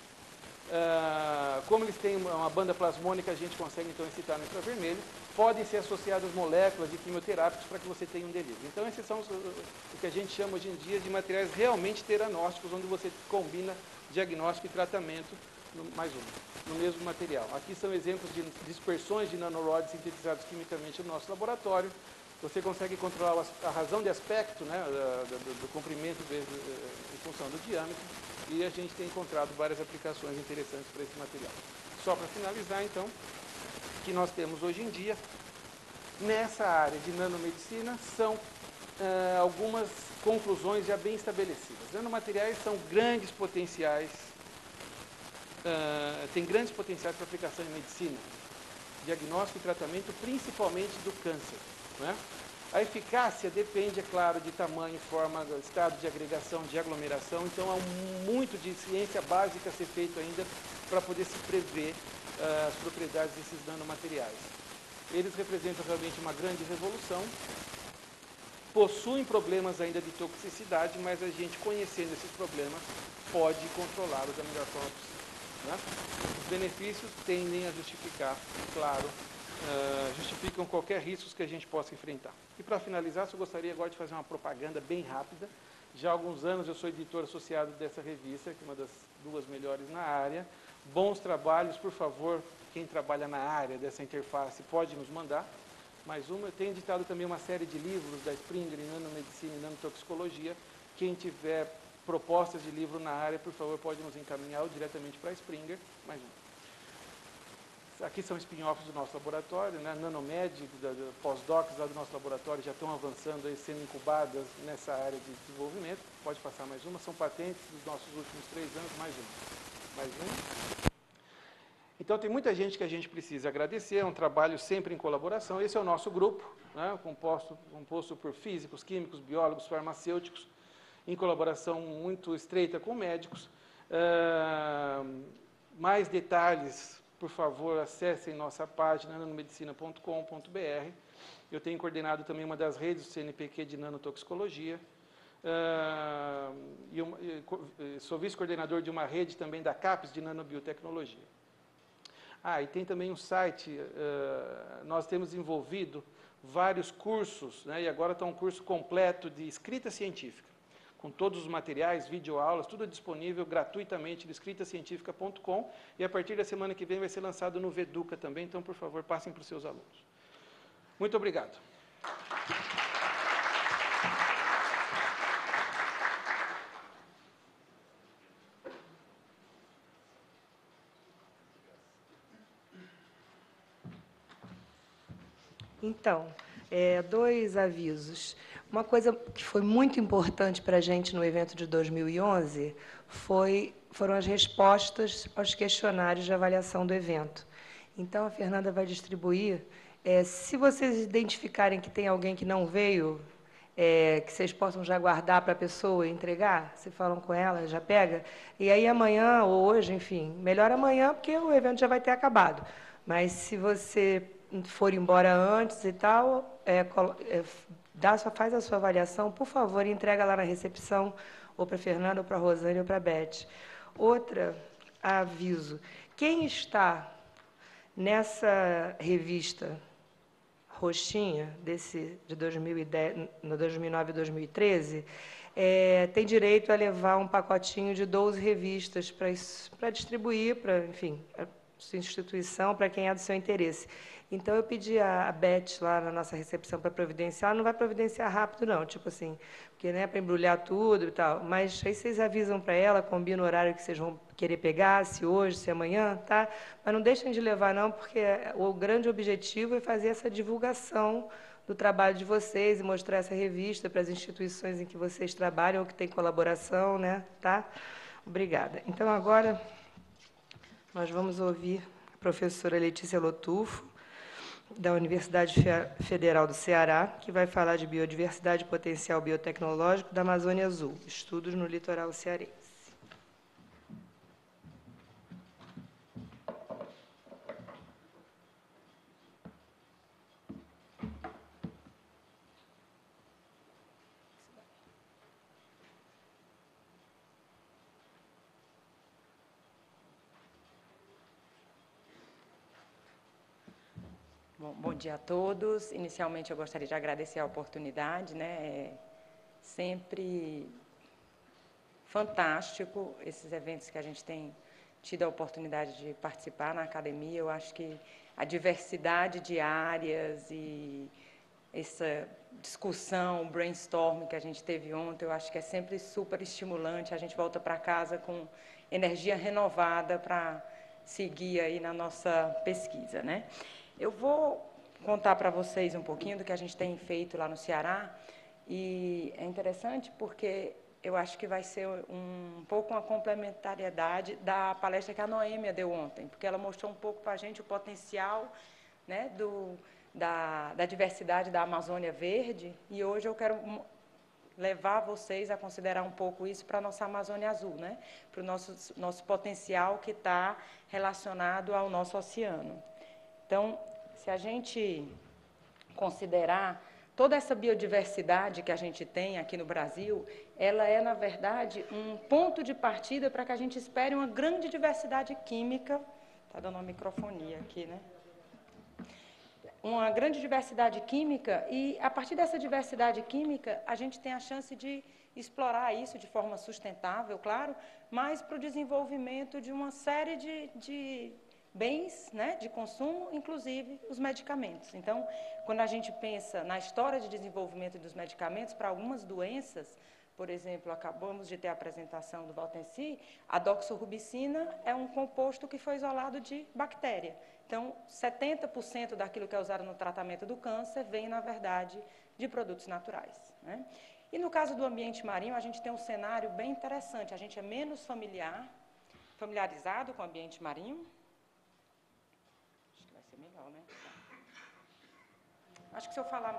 Uh, como eles têm uma banda plasmônica, a gente consegue então excitar no infravermelho. Podem ser associadas moléculas de quimioterápicos para que você tenha um delírio. Então, esses são os, o que a gente chama hoje em dia de materiais realmente teranósticos, onde você combina diagnóstico e tratamento, no, mais um, no mesmo material. Aqui são exemplos de dispersões de nanorods sintetizados quimicamente no nosso laboratório. Você consegue controlar a razão de aspecto, né, do, do, do comprimento de, em função do diâmetro, e a gente tem encontrado várias aplicações interessantes para esse material. Só para finalizar, então, que nós temos hoje em dia, nessa área de nanomedicina, são uh, algumas conclusões já bem estabelecidas. Nanomateriais são grandes potenciais, uh, têm grandes potenciais para aplicação em medicina, diagnóstico e tratamento, principalmente do câncer. Né? A eficácia depende, é claro, de tamanho, forma, estado de agregação, de aglomeração, então há muito de ciência básica a ser feito ainda para poder se prever uh, as propriedades desses nanomateriais. Eles representam realmente uma grande revolução, possuem problemas ainda de toxicidade, mas a gente, conhecendo esses problemas, pode controlá-los da melhor forma possível. Né? Os benefícios tendem a justificar, claro, Uh, justificam qualquer risco que a gente possa enfrentar. E para finalizar, eu gostaria agora de fazer uma propaganda bem rápida. Já há alguns anos eu sou editor associado dessa revista, que é uma das duas melhores na área. Bons trabalhos, por favor, quem trabalha na área dessa interface pode nos mandar. Mais uma, eu tenho editado também uma série de livros da Springer em nanomedicina e nanotoxicologia. Quem tiver propostas de livro na área, por favor, pode nos encaminhar ou diretamente para a Springer. Mais uma. aqui são spin-offs do nosso laboratório, né? Nanomed, da, da, pós-docs lá do nosso laboratório já estão avançando, aí, sendo incubadas nessa área de desenvolvimento. Pode passar mais uma, são patentes dos nossos últimos três anos, mais uma. Mais uma. Então, tem muita gente que a gente precisa agradecer, é um trabalho sempre em colaboração. Esse é o nosso grupo, né? composto, composto por físicos, químicos, biólogos, farmacêuticos, em colaboração muito estreita com médicos. Uh, mais detalhes, por favor, acessem nossa página, nanomedicina ponto com ponto br. Eu tenho coordenado também uma das redes do C N P Q de nanotoxicologia. Uh, e uma, sou vice-coordenador de uma rede também da CAPES de nanobiotecnologia. Ah, e tem também um site, uh, nós temos envolvido vários cursos, né, e agora está um curso completo de escrita científica, com todos os materiais, videoaulas, tudo disponível gratuitamente no escrita científica ponto com, e a partir da semana que vem vai ser lançado no Veduca também, então, por favor, passem para os seus alunos. Muito obrigado. Então, é, dois avisos. Uma coisa que foi muito importante para a gente no evento de dois mil e onze foi, foram as respostas aos questionários de avaliação do evento. Então, a Fernanda vai distribuir. É, se vocês identificarem que tem alguém que não veio, é, que vocês possam já guardar para a pessoa e entregar, se falam com ela, já pega. E aí, amanhã ou hoje, enfim, melhor amanhã, porque o evento já vai ter acabado. Mas, se você for embora antes e tal, é, é, dá, só faz a sua avaliação, por favor, e entrega lá na recepção, ou para a Fernanda, ou para a Rosane, ou para a Beth. Outra, aviso, quem está nessa revista roxinha, desse, de dois mil e dez, no dois mil e nove e dois mil e treze, é, tem direito a levar um pacotinho de doze revistas para distribuir, para, enfim, a sua instituição, para quem é do seu interesse. Então, eu pedi a Beth lá na nossa recepção para providenciar, ela não vai providenciar rápido, não, tipo assim, porque, né, para embrulhar tudo e tal, mas aí vocês avisam para ela, combinam o horário que vocês vão querer pegar, se hoje, se amanhã, tá? Mas não deixem de levar, não, porque o grande objetivo é fazer essa divulgação do trabalho de vocês e mostrar essa revista para as instituições em que vocês trabalham ou que têm colaboração, né, tá? Obrigada. Então, agora, nós vamos ouvir a professora Letícia Lotufo, da Universidade Federal do Ceará, que vai falar de biodiversidade e potencial biotecnológico da Amazônia Azul, estudos no litoral cearense. Bom, bom dia a todos. Inicialmente, eu gostaria de agradecer a oportunidade, né? É sempre fantástico esses eventos que a gente tem tido a oportunidade de participar na academia. Eu acho que a diversidade de áreas e essa discussão, brainstorm que a gente teve ontem, eu acho que é sempre super estimulante. A gente volta para casa com energia renovada para seguir aí na nossa pesquisa, né? Eu vou contar para vocês um pouquinho do que a gente tem feito lá no Ceará, e é interessante porque eu acho que vai ser um, um pouco uma complementariedade da palestra que a Noêmia deu ontem, porque ela mostrou um pouco para a gente o potencial, né, do, da, da diversidade da Amazônia Verde, e hoje eu quero levar vocês a considerar um pouco isso para a nossa Amazônia Azul, né, para o nosso, nosso potencial que está relacionado ao nosso oceano. Então, se a gente considerar toda essa biodiversidade que a gente tem aqui no Brasil, ela é, na verdade, um ponto de partida para que a gente espere uma grande diversidade química. Está dando uma microfonia aqui, né? Uma grande diversidade química, e, a partir dessa diversidade química, a gente tem a chance de explorar isso de forma sustentável, claro, mas para o desenvolvimento de uma série de... de bens, né, de consumo, inclusive os medicamentos. Então, quando a gente pensa na história de desenvolvimento dos medicamentos para algumas doenças, por exemplo, acabamos de ter a apresentação do Valtenci, a doxorubicina é um composto que foi isolado de bactéria. Então, setenta por cento daquilo que é usado no tratamento do câncer vem, na verdade, de produtos naturais, né? E no caso do ambiente marinho, a gente tem um cenário bem interessante. A gente é menos familiar, familiarizado com o ambiente marinho. Acho que vai ser melhor, né? Acho que se eu falar...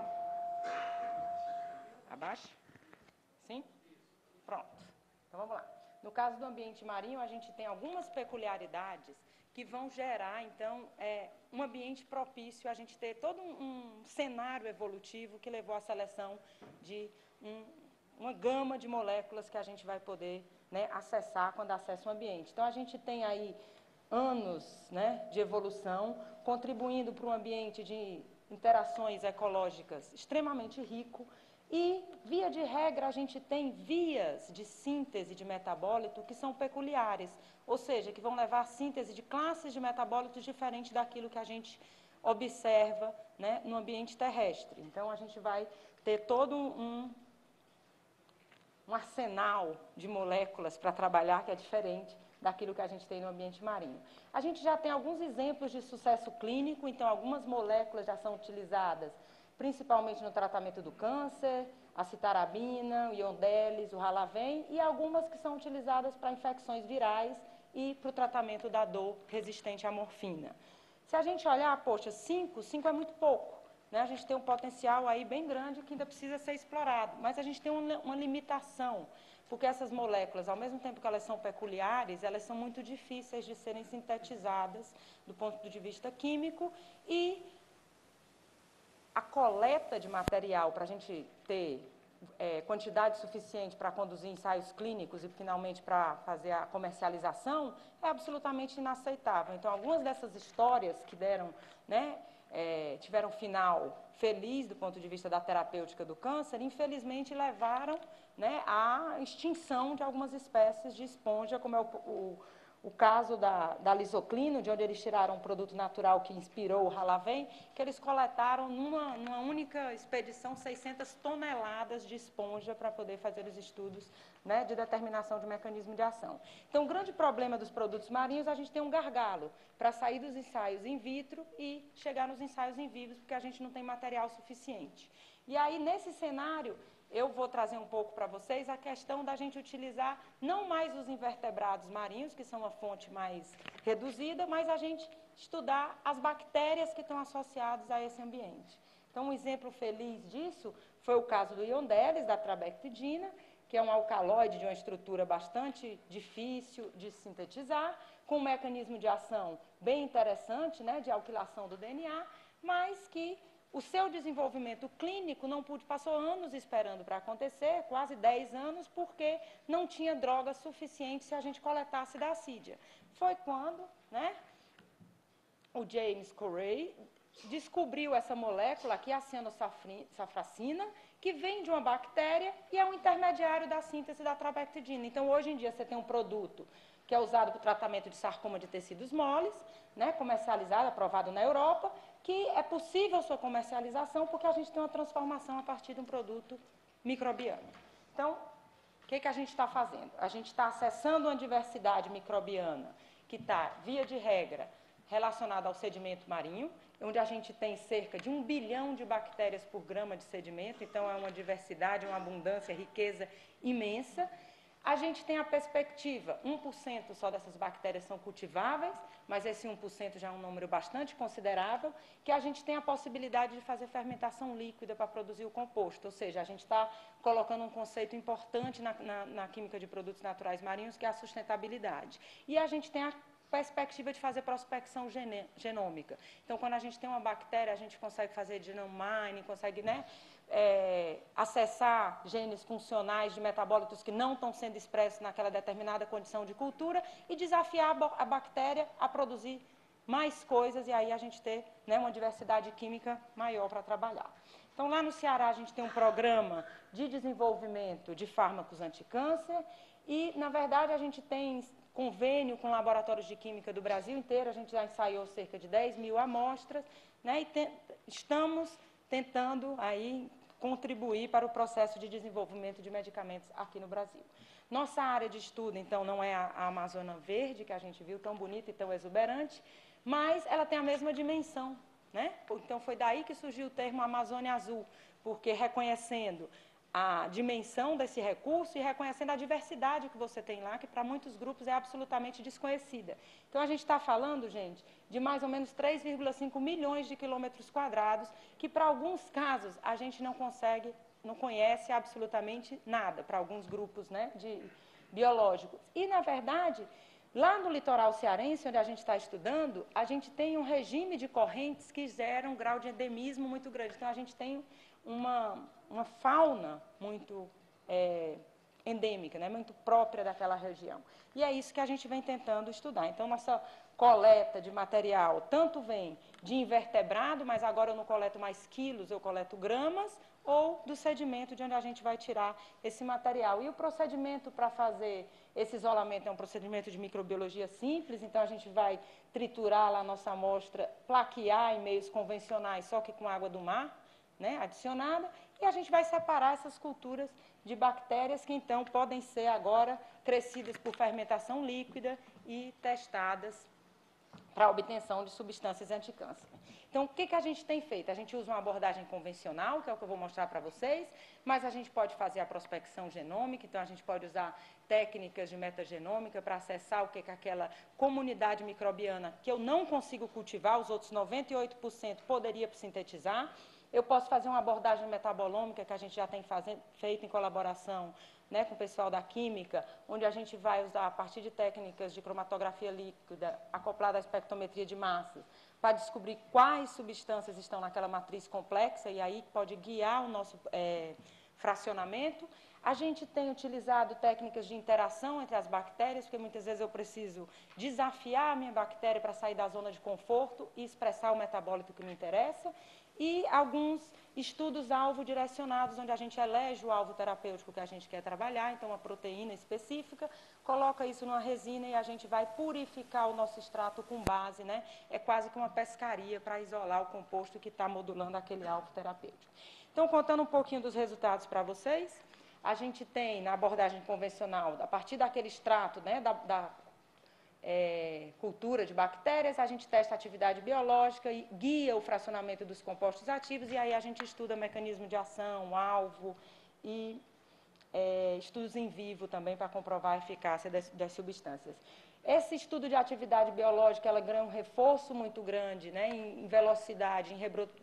Abaixo? Sim? Pronto. Então, vamos lá. No caso do ambiente marinho, a gente tem algumas peculiaridades que vão gerar, então, é, um ambiente propício a gente ter todo um, um cenário evolutivo que levou à seleção de um, uma gama de moléculas que a gente vai poder, né, acessar quando acessa o ambiente. Então, a gente tem aí anos, né, de evolução, contribuindo para um ambiente de interações ecológicas extremamente rico. E, via de regra, a gente tem vias de síntese de metabólito que são peculiares, ou seja, que vão levar à síntese de classes de metabólitos diferentes daquilo que a gente observa, né, no ambiente terrestre. Então, a gente vai ter todo um, um arsenal de moléculas para trabalhar que é diferente daquilo que a gente tem no ambiente marinho. A gente já tem alguns exemplos de sucesso clínico, então, algumas moléculas já são utilizadas principalmente no tratamento do câncer, a citarabina, o iondelis, o Halaven, e algumas que são utilizadas para infecções virais e para o tratamento da dor resistente à morfina. Se a gente olhar, poxa, cinco, cinco é muito pouco, né? A gente tem um potencial aí bem grande que ainda precisa ser explorado, mas a gente tem uma, uma limitação, porque essas moléculas, ao mesmo tempo que elas são peculiares, elas são muito difíceis de serem sintetizadas do ponto de vista químico e a coleta de material para a gente ter é, quantidade suficiente para conduzir ensaios clínicos e, finalmente, para fazer a comercialização, é absolutamente inaceitável. Então, algumas dessas histórias que deram, né, é, tiveram final feliz do ponto de vista da terapêutica do câncer, infelizmente levaram, né, à extinção de algumas espécies de esponja, como é o, o O caso da, da lisoclino, de onde eles tiraram um produto natural que inspirou o Halaven, que eles coletaram numa, numa única expedição seiscentas toneladas de esponja para poder fazer os estudos, né, de determinação de mecanismo de ação. Então, o grande problema dos produtos marinhos, a gente tem um gargalo para sair dos ensaios in vitro e chegar nos ensaios in vivo, porque a gente não tem material suficiente. E aí, nesse cenário, eu vou trazer um pouco para vocês a questão da gente utilizar não mais os invertebrados marinhos, que são uma fonte mais reduzida, mas a gente estudar as bactérias que estão associadas a esse ambiente. Então, um exemplo feliz disso foi o caso do iondelis, da trabectidina, que é um alcaloide de uma estrutura bastante difícil de sintetizar, com um mecanismo de ação bem interessante, né, de alquilação do D N A, mas que o seu desenvolvimento clínico não pude, passou anos esperando para acontecer, quase dez anos, porque não tinha droga suficiente se a gente coletasse da assídia. Foi quando, né, o James Corey descobriu essa molécula aqui, a cianossafracina, que vem de uma bactéria e é um intermediário da síntese da trabectidina. Então, hoje em dia, você tem um produto que é usado para o tratamento de sarcoma de tecidos moles, né, comercializado, aprovado na Europa, que é possível sua comercialização porque a gente tem uma transformação a partir de um produto microbiano. Então, o que, que a gente está fazendo? A gente está acessando uma diversidade microbiana que está, via de regra, relacionada ao sedimento marinho, onde a gente tem cerca de um bilhão de bactérias por grama de sedimento, então é uma diversidade, uma abundância, riqueza imensa. A gente tem a perspectiva, um por cento só dessas bactérias são cultiváveis, mas esse um por cento já é um número bastante considerável, que a gente tem a possibilidade de fazer fermentação líquida para produzir o composto, ou seja, a gente está colocando um conceito importante na, na, na química de produtos naturais marinhos, que é a sustentabilidade. E a gente tem a perspectiva de fazer prospecção genômica. Então, quando a gente tem uma bactéria, a gente consegue fazer genome mining, consegue, né, é, acessar genes funcionais de metabólitos que não estão sendo expressos naquela determinada condição de cultura e desafiar a bactéria a produzir mais coisas e aí a gente ter, né, uma diversidade química maior para trabalhar. Então, lá no Ceará, a gente tem um programa de desenvolvimento de fármacos anticâncer e, na verdade, a gente tem convênio com laboratórios de química do Brasil inteiro, a gente já ensaiou cerca de dez mil amostras, né, e te, estamos tentando aí contribuir para o processo de desenvolvimento de medicamentos aqui no Brasil. Nossa área de estudo, então, não é a, a Amazônia Verde, que a gente viu tão bonita e tão exuberante, mas ela tem a mesma dimensão, né? Então, foi daí que surgiu o termo Amazônia Azul, porque reconhecendo a dimensão desse recurso e reconhecendo a diversidade que você tem lá, que para muitos grupos é absolutamente desconhecida. Então, a gente está falando, gente, de mais ou menos três vírgula cinco milhões de quilômetros quadrados, que para alguns casos a gente não consegue, não conhece absolutamente nada, para alguns grupos, né, de biológicos. E, na verdade, lá no litoral cearense, onde a gente está estudando, a gente tem um regime de correntes que gera um grau de endemismo muito grande. Então, a gente tem uma, uma fauna muito é, endêmica, né, muito própria daquela região. E é isso que a gente vem tentando estudar. Então, nossa coleta de material tanto vem de invertebrado, mas agora eu não coleto mais quilos, eu coleto gramas, ou do sedimento de onde a gente vai tirar esse material. E o procedimento para fazer esse isolamento é um procedimento de microbiologia simples, então a gente vai triturar lá a nossa amostra, plaquear em meios convencionais, só que com água do mar, né, adicionada, e a gente vai separar essas culturas de bactérias que, então, podem ser agora crescidas por fermentação líquida e testadas para a obtenção de substâncias anticâncer. Então, o que, que a gente tem feito? A gente usa uma abordagem convencional, que é o que eu vou mostrar para vocês, mas a gente pode fazer a prospecção genômica, então a gente pode usar técnicas de metagenômica para acessar o que, que aquela comunidade microbiana que eu não consigo cultivar, os outros noventa e oito por cento poderia sintetizar. Eu posso fazer uma abordagem metabolômica, que a gente já tem fazendo, feito em colaboração, né, com o pessoal da química, onde a gente vai usar, a partir de técnicas de cromatografia líquida, acoplada à espectrometria de massas, para descobrir quais substâncias estão naquela matriz complexa, e aí pode guiar o nosso é, fracionamento. A gente tem utilizado técnicas de interação entre as bactérias, porque muitas vezes eu preciso desafiar a minha bactéria para sair da zona de conforto e expressar o metabólito que me interessa. E alguns estudos-alvo direcionados, onde a gente elege o alvo terapêutico que a gente quer trabalhar, então uma proteína específica, coloca isso numa resina e a gente vai purificar o nosso extrato com base, né? É quase que uma pescaria para isolar o composto que está modulando aquele alvo terapêutico. Então, contando um pouquinho dos resultados para vocês, a gente tem, na abordagem convencional, a partir daquele extrato, né, da, da É, cultura de bactérias, a gente testa a atividade biológica e guia o fracionamento dos compostos ativos, e aí a gente estuda mecanismo de ação, alvo e é, estudos em vivo também para comprovar a eficácia das, das substâncias. Esse estudo de atividade biológica, ela ganha um reforço muito grande, né, em, em velocidade, em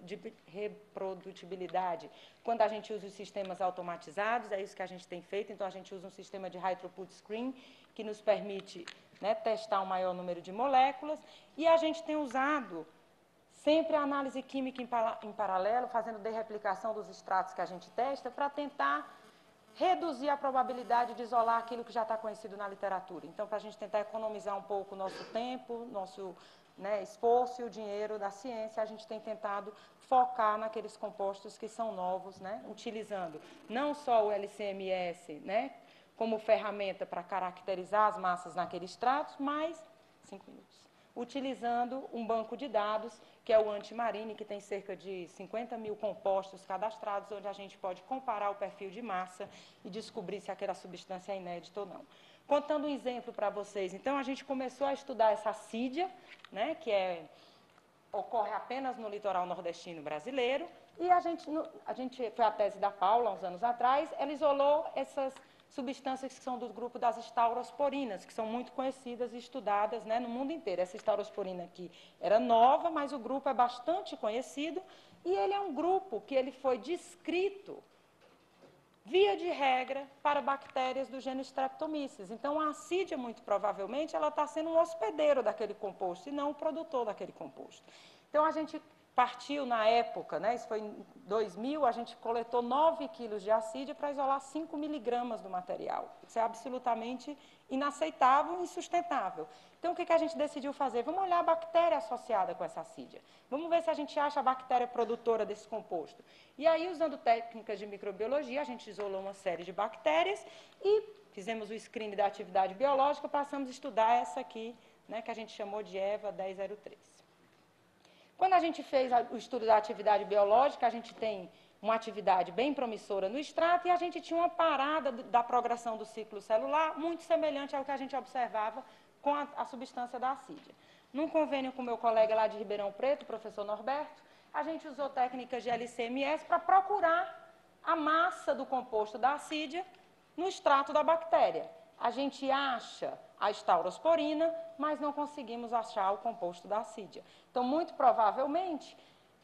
reprodutibilidade, quando a gente usa os sistemas automatizados, é isso que a gente tem feito. Então a gente usa um sistema de high throughput screen, que nos permite, né, testar um maior número de moléculas, e a gente tem usado sempre a análise química em, para, em paralelo, fazendo derreplicação dos extratos que a gente testa, para tentar reduzir a probabilidade de isolar aquilo que já está conhecido na literatura. Então, para a gente tentar economizar um pouco o nosso tempo, nosso, né, esforço e o dinheiro da ciência, a gente tem tentado focar naqueles compostos que são novos, né, utilizando não só o L C M S, né, como ferramenta para caracterizar as massas naquele extrato, mas, cinco minutos, utilizando um banco de dados, que é o Antimarine, que tem cerca de cinquenta mil compostos cadastrados, onde a gente pode comparar o perfil de massa e descobrir se aquela substância é inédita ou não. Contando um exemplo para vocês, então a gente começou a estudar essa assídia, né, que é, ocorre apenas no litoral nordestino brasileiro, e a gente, a gente, foi a tese da Paula, há uns anos atrás, ela isolou essas substâncias que são do grupo das staurosporinas, que são muito conhecidas e estudadas, né, no mundo inteiro. Essa staurosporina aqui era nova, mas o grupo é bastante conhecido, e ele é um grupo que ele foi descrito, via de regra, para bactérias do gênero Streptomyces. Então, a assídia, muito provavelmente, ela está sendo um hospedeiro daquele composto, e não o produtor daquele composto. Então, a gente partiu na época, né, isso foi em dois mil, a gente coletou nove quilos de assídia para isolar cinco miligramas do material. Isso é absolutamente inaceitável e insustentável. Então, o que, que a gente decidiu fazer? Vamos olhar a bactéria associada com essa assídia. Vamos ver se a gente acha a bactéria produtora desse composto. E aí, usando técnicas de microbiologia, a gente isolou uma série de bactérias e fizemos o screen da atividade biológica, passamos a estudar essa aqui, né, que a gente chamou de EVA dez zero três. Quando a gente fez o estudo da atividade biológica, a gente tem uma atividade bem promissora no extrato, e a gente tinha uma parada da progressão do ciclo celular muito semelhante ao que a gente observava com a, a substância da assídia. Num convênio com meu colega lá de Ribeirão Preto, o professor Norberto, a gente usou técnicas de L C M S para procurar a massa do composto da assídia no extrato da bactéria. A gente acha a staurosporina, mas não conseguimos achar o composto da assídia. Então, muito provavelmente,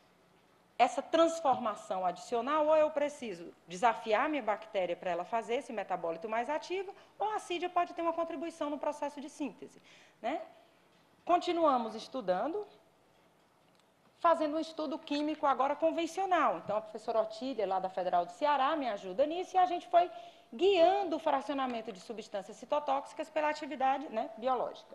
essa transformação adicional, ou eu preciso desafiar minha bactéria para ela fazer esse metabólito mais ativo, ou a assídia pode ter uma contribuição no processo de síntese, né? Continuamos estudando, fazendo um estudo químico agora convencional. Então, a professora Otília, lá da Federal do Ceará, me ajuda nisso, e a gente foi guiando o fracionamento de substâncias citotóxicas pela atividade, né, biológica.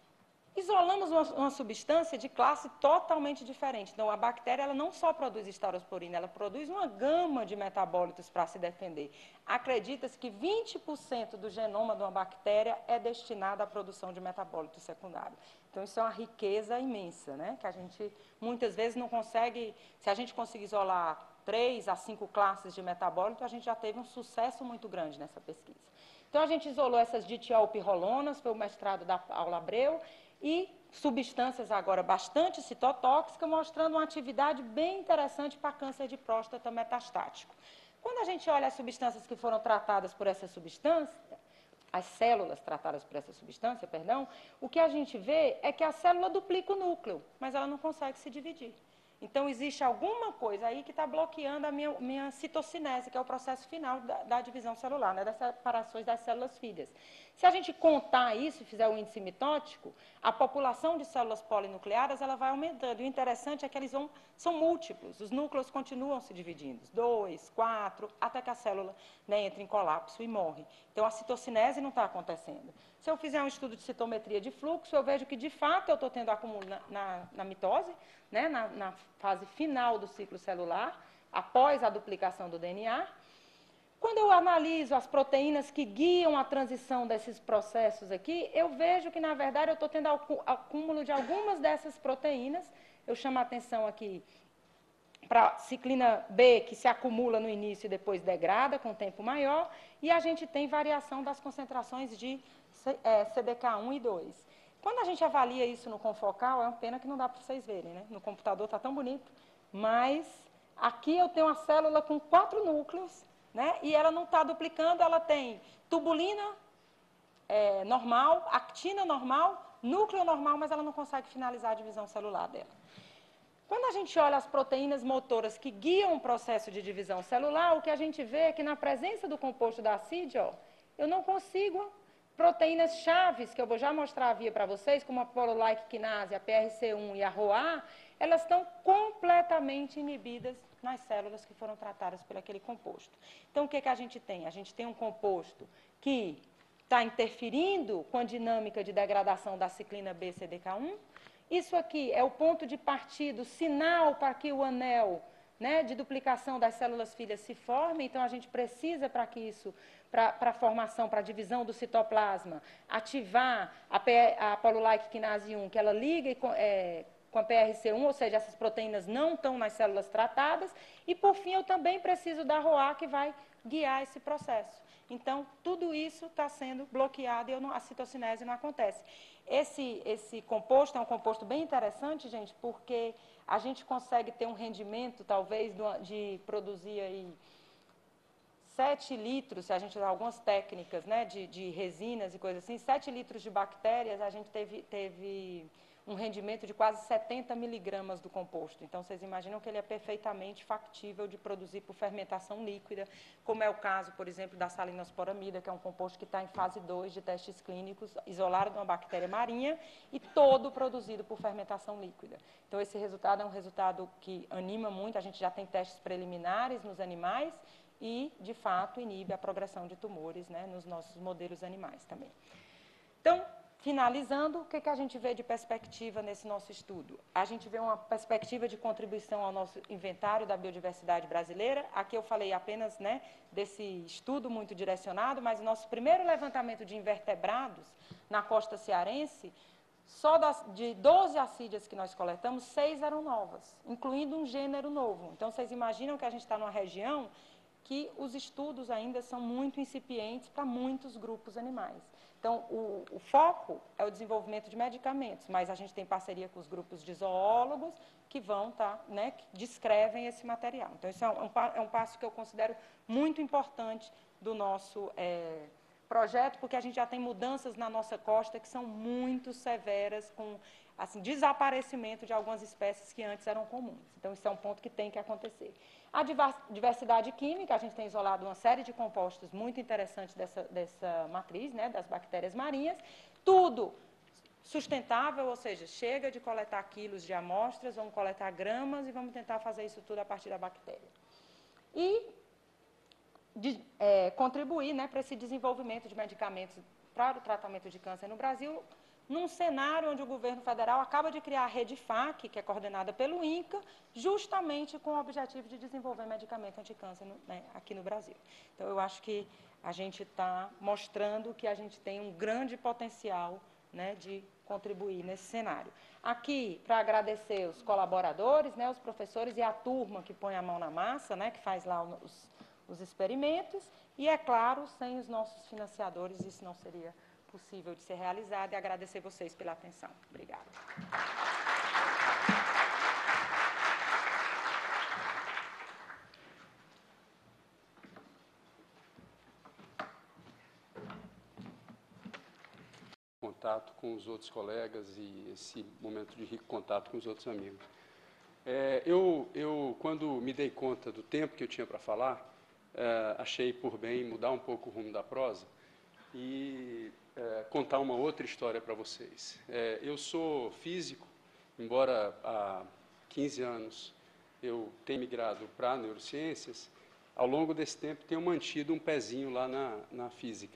Isolamos uma, uma substância de classe totalmente diferente. Então, a bactéria ela não só produz staurosporina, ela produz uma gama de metabólitos para se defender. Acredita-se que vinte por cento do genoma de uma bactéria é destinado à produção de metabólito secundário. Então, isso é uma riqueza imensa, né? Que a gente muitas vezes não consegue. Se a gente conseguir isolar três a cinco classes de metabólito, a gente já teve um sucesso muito grande nessa pesquisa. Então, a gente isolou essas ditiolpirrolonas, foi o mestrado da Paula Abreu, e substâncias agora bastante citotóxicas, mostrando uma atividade bem interessante para câncer de próstata metastático. Quando a gente olha as substâncias que foram tratadas por essa substância, as células tratadas por essa substância, perdão, o que a gente vê é que a célula duplica o núcleo, mas ela não consegue se dividir. Então, existe alguma coisa aí que está bloqueando a minha, minha citocinese, que é o processo final da, da divisão celular, né, das separações das células filhas. Se a gente contar isso e fizer o índice mitótico, a população de células polinucleadas ela vai aumentando. E o interessante é que eles vão, são múltiplos, os núcleos continuam se dividindo, dois, quatro, até que a célula, né, entra em colapso e morre. Então, a citocinese não está acontecendo. Se eu fizer um estudo de citometria de fluxo, eu vejo que, de fato, eu estou tendo acúmulo na, na, na mitose, né, na, na fase final do ciclo celular, após a duplicação do D N A. Quando eu analiso as proteínas que guiam a transição desses processos aqui, eu vejo que, na verdade, eu estou tendo acúmulo de algumas dessas proteínas. Eu chamo a atenção aqui para a ciclina B, que se acumula no início e depois degrada com tempo maior, e a gente tem variação das concentrações de é, C D K um e dois. Quando a gente avalia isso no confocal, é uma pena que não dá para vocês verem, né? No computador está tão bonito, mas aqui eu tenho uma célula com quatro núcleos, né? E ela não está duplicando, ela tem tubulina é, normal, actina normal, núcleo normal, mas ela não consegue finalizar a divisão celular dela. Quando a gente olha as proteínas motoras que guiam o processo de divisão celular, o que a gente vê é que na presença do composto da assídia, ó, eu não consigo proteínas chaves, que eu vou já mostrar a via para vocês, como a polo-like quinase, a P R C um e a R O A, elas estão completamente inibidas nas células que foram tratadas por aquele composto. Então, o que, que a gente tem? A gente tem um composto que está interferindo com a dinâmica de degradação da ciclina B C D K um. Isso aqui é o ponto de partida, o sinal para que o anel, né, de duplicação das células filhas se forme. Então, a gente precisa, para que isso, para a formação, para a divisão do citoplasma, ativar a, a polo-like quinase um, que ela liga com, é, com a P R C um, ou seja, essas proteínas não estão nas células tratadas. E, por fim, eu também preciso da R O A, que vai guiar esse processo. Então, tudo isso está sendo bloqueado e eu não, a citocinese não acontece. Esse, esse composto é um composto bem interessante, gente, porque a gente consegue ter um rendimento, talvez, de produzir aí sete litros, se a gente usar algumas técnicas, né, de, de resinas e coisas assim, sete litros de bactérias, a gente teve, teve um rendimento de quase setenta miligramas do composto. Então, vocês imaginam que ele é perfeitamente factível de produzir por fermentação líquida, como é o caso, por exemplo, da salinosporamida, que é um composto que está em fase dois de testes clínicos, isolado de uma bactéria marinha e todo produzido por fermentação líquida. Então, esse resultado é um resultado que anima muito, a gente já tem testes preliminares nos animais e, de fato, inibe a progressão de tumores, né, nos nossos modelos animais também. Então, finalizando, o que, que a gente vê de perspectiva nesse nosso estudo? A gente vê uma perspectiva de contribuição ao nosso inventário da biodiversidade brasileira. Aqui eu falei apenas, né, desse estudo muito direcionado, mas o nosso primeiro levantamento de invertebrados na costa cearense só das, de doze assídias que nós coletamos, seis eram novas, incluindo um gênero novo. Então, vocês imaginam que a gente está numa região que os estudos ainda são muito incipientes para muitos grupos animais. Então, o, o foco é o desenvolvimento de medicamentos, mas a gente tem parceria com os grupos de zoólogos que vão estar, tá, né, que descrevem esse material. Então, isso é um, é um passo que eu considero muito importante do nosso é, projeto, porque a gente já tem mudanças na nossa costa que são muito severas, com assim, desaparecimento de algumas espécies que antes eram comuns. Então, isso é um ponto que tem que acontecer. A diversidade química, a gente tem isolado uma série de compostos muito interessantes dessa, dessa matriz, né, das bactérias marinhas, tudo sustentável, ou seja, chega de coletar quilos de amostras, vamos coletar gramas e vamos tentar fazer isso tudo a partir da bactéria. E de, é, contribuir, né, para esse desenvolvimento de medicamentos para o tratamento de câncer no Brasil, num cenário onde o governo federal acaba de criar a Rede FAC, que é coordenada pelo INCA, justamente com o objetivo de desenvolver medicamento anticâncer no, né, aqui no Brasil. Então, eu acho que a gente está mostrando que a gente tem um grande potencial, né, de contribuir nesse cenário. Aqui, para agradecer os colaboradores, né, os professores e a turma que põe a mão na massa, né, que faz lá os, os experimentos, e, é claro, sem os nossos financiadores, isso não seria possível de ser realizado, e agradecer vocês pela atenção. Obrigada. Contato com os outros colegas e esse momento de rico contato com os outros amigos. É, eu, eu, quando me dei conta do tempo que eu tinha para falar, é, achei por bem mudar um pouco o rumo da prosa e é, contar uma outra história para vocês. É, eu sou físico, embora há quinze anos eu tenha migrado para neurociências, ao longo desse tempo tenho mantido um pezinho lá na, na física.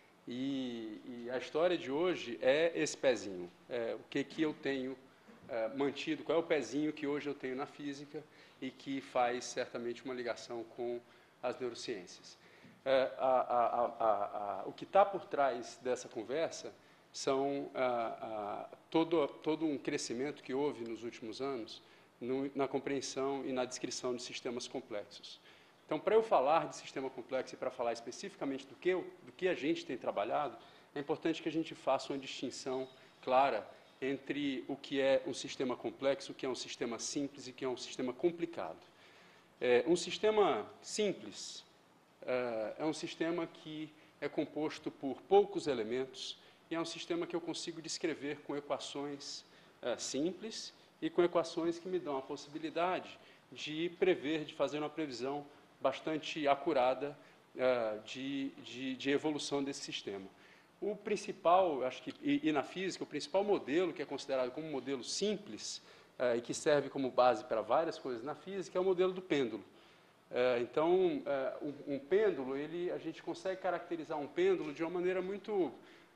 E, e a história de hoje é esse pezinho, é, o que, que eu tenho é, mantido, qual é o pezinho que hoje eu tenho na física e que faz certamente uma ligação com as neurociências. É, a, a, a, a, o que está por trás dessa conversa são a, a, todo, todo um crescimento que houve nos últimos anos no, na compreensão e na descrição de sistemas complexos. Então, para eu falar de sistema complexo e para falar especificamente do que, eu, do que a gente tem trabalhado, é importante que a gente faça uma distinção clara entre o que é um sistema complexo, o que é um sistema simples e o que é um sistema complicado. É, um sistema simples é, é um sistema que é composto por poucos elementos e é um sistema que eu consigo descrever com equações é, simples e com equações que me dão a possibilidade de prever, de fazer uma previsão bastante acurada uh, de, de, de evolução desse sistema. O principal, acho que, e, e na física, o principal modelo que é considerado como um modelo simples uh, e que serve como base para várias coisas na física é o modelo do pêndulo. Uh, então, uh, um, um pêndulo, ele, a gente consegue caracterizar um pêndulo de uma maneira muito uh,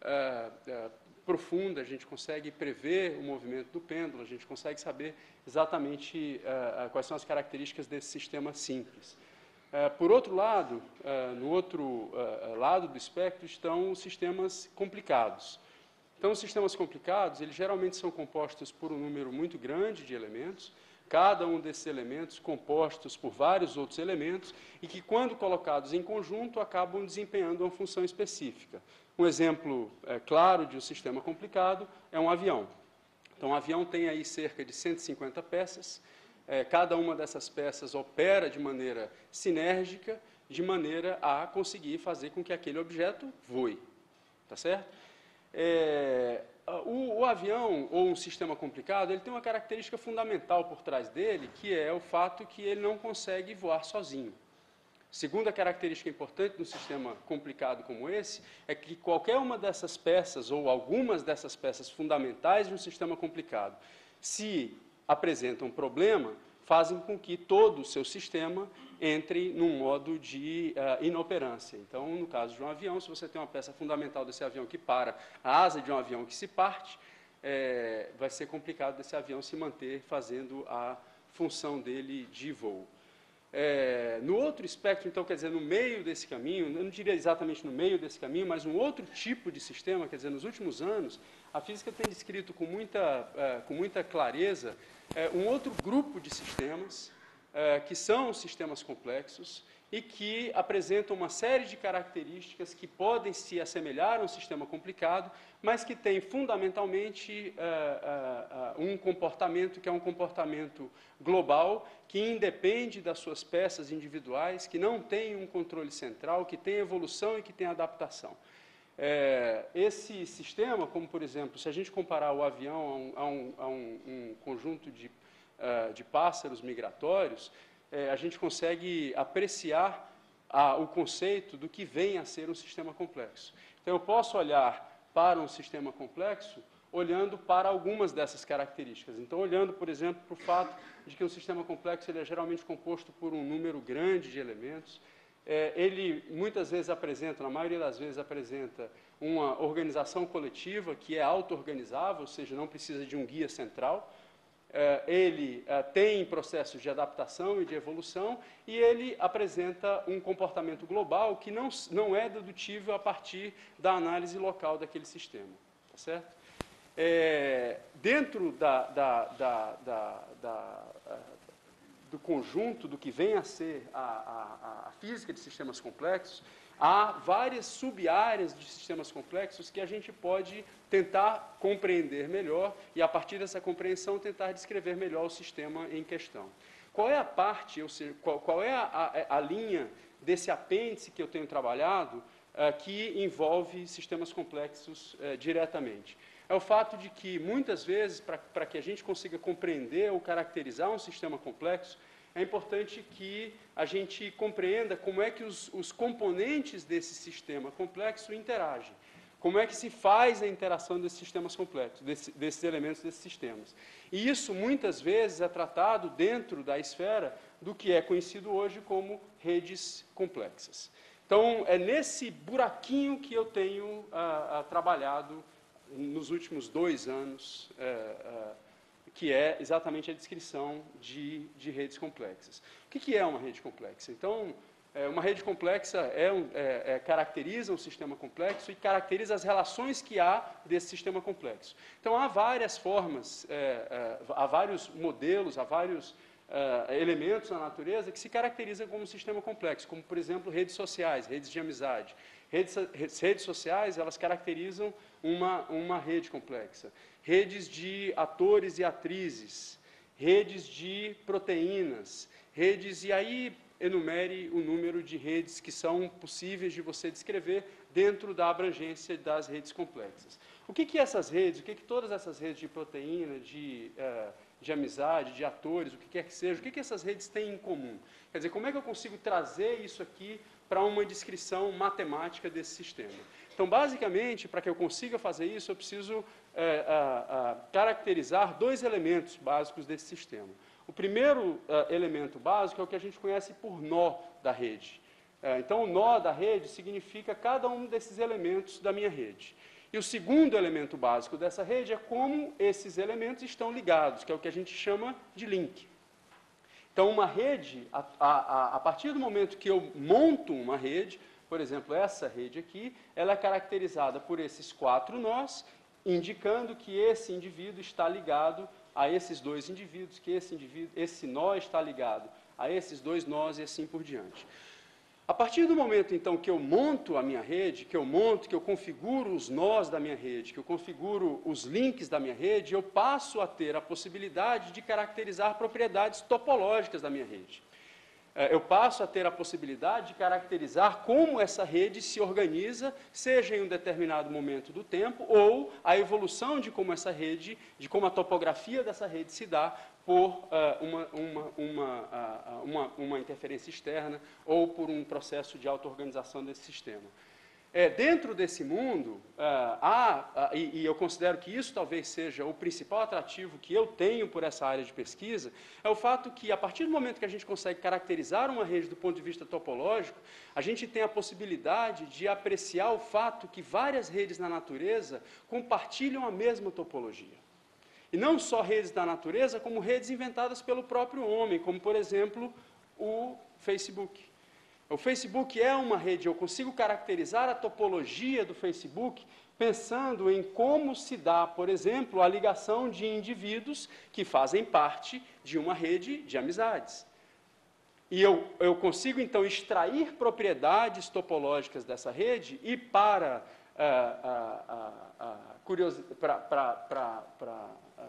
uh, profunda, a gente consegue prever o movimento do pêndulo, a gente consegue saber exatamente uh, uh, quais são as características desse sistema simples. Uh, por outro lado, uh, no outro uh, lado do espectro estão os sistemas complicados. Então, os sistemas complicados, eles geralmente são compostos por um número muito grande de elementos, cada um desses elementos compostos por vários outros elementos e que, quando colocados em conjunto, acabam desempenhando uma função específica. Um exemplo é, claro de um sistema complicado é um avião. Então, um avião tem aí cerca de cento e cinquenta peças. É, cada uma dessas peças opera de maneira sinérgica, de maneira a conseguir fazer com que aquele objeto voe. Tá certo? É, o, o avião, ou um sistema complicado, ele tem uma característica fundamental por trás dele, que é o fato que ele não consegue voar sozinho. Segunda característica importante no sistema complicado como esse é que qualquer uma dessas peças, ou algumas dessas peças fundamentais de um sistema complicado, se apresentam um problema, fazem com que todo o seu sistema entre num modo de uh, inoperância. Então, no caso de um avião, se você tem uma peça fundamental desse avião que para, a asa de um avião que se parte, é, vai ser complicado desse avião se manter fazendo a função dele de voo. É, no outro espectro, então, quer dizer, no meio desse caminho, eu não diria exatamente no meio desse caminho, mas um outro tipo de sistema, quer dizer, nos últimos anos, a física tem descrito com muita, é, com muita clareza é, um outro grupo de sistemas, é, que são sistemas complexos, e que apresentam uma série de características que podem se assemelhar a um sistema complicado, mas que têm fundamentalmente uh, uh, uh, um comportamento que é um comportamento global, que independe das suas peças individuais, que não tem um controle central, que tem evolução e que tem adaptação. É, esse sistema, como por exemplo, se a gente comparar o avião a um, a um, a um, um conjunto de, uh, de pássaros migratórios, É, a gente consegue apreciar a, o conceito do que vem a ser um sistema complexo. Então, eu posso olhar para um sistema complexo olhando para algumas dessas características. Então, olhando, por exemplo, para o fato de que um sistema complexo ele é geralmente composto por um número grande de elementos. É, ele, muitas vezes, apresenta, na maioria das vezes, apresenta uma organização coletiva que é auto-organizável, ou seja, não precisa de um guia central. Ele tem processos de adaptação e de evolução, e ele apresenta um comportamento global que não, não é dedutível a partir da análise local daquele sistema. Tá certo? É, dentro da, da, da, da, da, do conjunto do que vem a ser a, a, a física de sistemas complexos, há várias sub-áreas de sistemas complexos que a gente pode tentar compreender melhor e, a partir dessa compreensão, tentar descrever melhor o sistema em questão. Qual é a parte, ou seja, qual, qual é a, a, a linha desse apêndice que eu tenho trabalhado uh, que envolve sistemas complexos uh, diretamente? É o fato de que, muitas vezes, para que a gente consiga compreender ou caracterizar um sistema complexo, é importante que a gente compreenda como é que os, os componentes desse sistema complexo interagem. Como é que se faz a interação desses sistemas complexos, desse, desses elementos desses sistemas. E isso, muitas vezes, é tratado dentro da esfera do que é conhecido hoje como redes complexas. Então, é nesse buraquinho que eu tenho ah, ah, trabalhado nos últimos dois anos, ah, ah, que é exatamente a descrição de, de redes complexas. O que, que é uma rede complexa? Então, é, uma rede complexa é um, é, é, caracteriza um sistema complexo e caracteriza as relações que há desse sistema complexo. Então, há várias formas, é, é, há vários modelos, há vários é, elementos na natureza que se caracterizam como um sistema complexo, como, por exemplo, redes sociais, redes de amizade. Redes, redes sociais, elas caracterizam uma, uma rede complexa. Redes de atores e atrizes, redes de proteínas, redes, e aí enumere o número de redes que são possíveis de você descrever dentro da abrangência das redes complexas. O que que essas redes, o que que todas essas redes de proteína, de, uh, de amizade, de atores, o que quer que seja, o que que essas redes têm em comum? Quer dizer, como é que eu consigo trazer isso aqui para uma descrição matemática desse sistema? Então, basicamente, para que eu consiga fazer isso, eu preciso é, a, a, caracterizar dois elementos básicos desse sistema. O primeiro a, elemento básico é o que a gente conhece por nó da rede. É, então, o nó da rede significa cada um desses elementos da minha rede. E o segundo elemento básico dessa rede é como esses elementos estão ligados, que é o que a gente chama de link. Então, uma rede, a, a, a partir do momento que eu monto uma rede, por exemplo, essa rede aqui, ela é caracterizada por esses quatro nós, indicando que esse indivíduo está ligado a esses dois indivíduos, que esse, indivíduo, esse nó está ligado a esses dois nós e assim por diante. A partir do momento, então, que eu monto a minha rede, que eu monto, que eu configuro os nós da minha rede, que eu configuro os links da minha rede, eu passo a ter a possibilidade de caracterizar propriedades topológicas da minha rede. Eu passo a ter a possibilidade de caracterizar como essa rede se organiza, seja em um determinado momento do tempo, ou a evolução de como essa rede, de como a topografia dessa rede se dá por uh, uma, uma, uma, uh, uma, uma interferência externa ou por um processo de auto-organização desse sistema. É, dentro desse mundo, uh, há, uh, e, e eu considero que isso talvez seja o principal atrativo que eu tenho por essa área de pesquisa, é o fato que, a partir do momento que a gente consegue caracterizar uma rede do ponto de vista topológico, a gente tem a possibilidade de apreciar o fato que várias redes na natureza compartilham a mesma topologia. E não só redes da natureza, como redes inventadas pelo próprio homem, como, por exemplo, o Facebook. O Facebook é uma rede, eu consigo caracterizar a topologia do Facebook pensando em como se dá, por exemplo, a ligação de indivíduos que fazem parte de uma rede de amizades. E eu, eu consigo, então, extrair propriedades topológicas dessa rede e para ah, ah, ah, ah, curiosidade, para, para, para, para ah,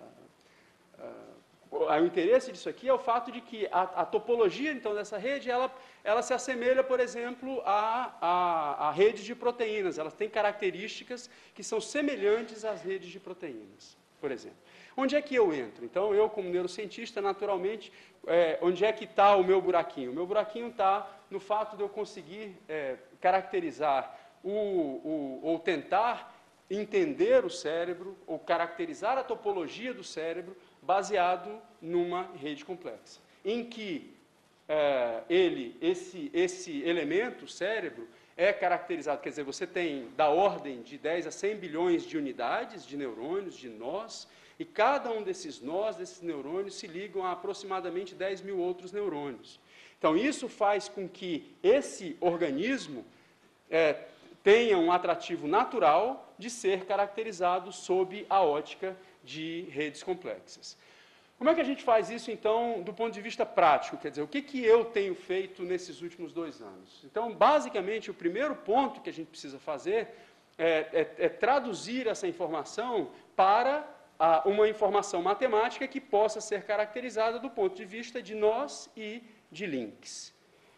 ah, o interesse disso aqui é o fato de que a, a topologia, então, dessa rede, ela, ela se assemelha, por exemplo, à, à, à rede de proteínas. Elas têm características que são semelhantes às redes de proteínas, por exemplo. Onde é que eu entro? Então, eu, como neurocientista, naturalmente, é, onde é que está o meu buraquinho? O meu buraquinho está no fato de eu conseguir é, caracterizar o, o, ou tentar entender o cérebro, ou caracterizar a topologia do cérebro, baseado numa rede complexa, em que é, ele, esse, esse elemento, o cérebro, é caracterizado, quer dizer, você tem da ordem de dez a cem bilhões de unidades de neurônios, de nós, e cada um desses nós, desses neurônios, se ligam a aproximadamente dez mil outros neurônios. Então, isso faz com que esse organismo é, tenha um atrativo natural de ser caracterizado sob a ótica de redes complexas. Como é que a gente faz isso, então, do ponto de vista prático? Quer dizer, o que, que eu tenho feito nesses últimos dois anos? Então, basicamente, o primeiro ponto que a gente precisa fazer é, é, é traduzir essa informação para a, uma informação matemática que possa ser caracterizada do ponto de vista de nós e de links.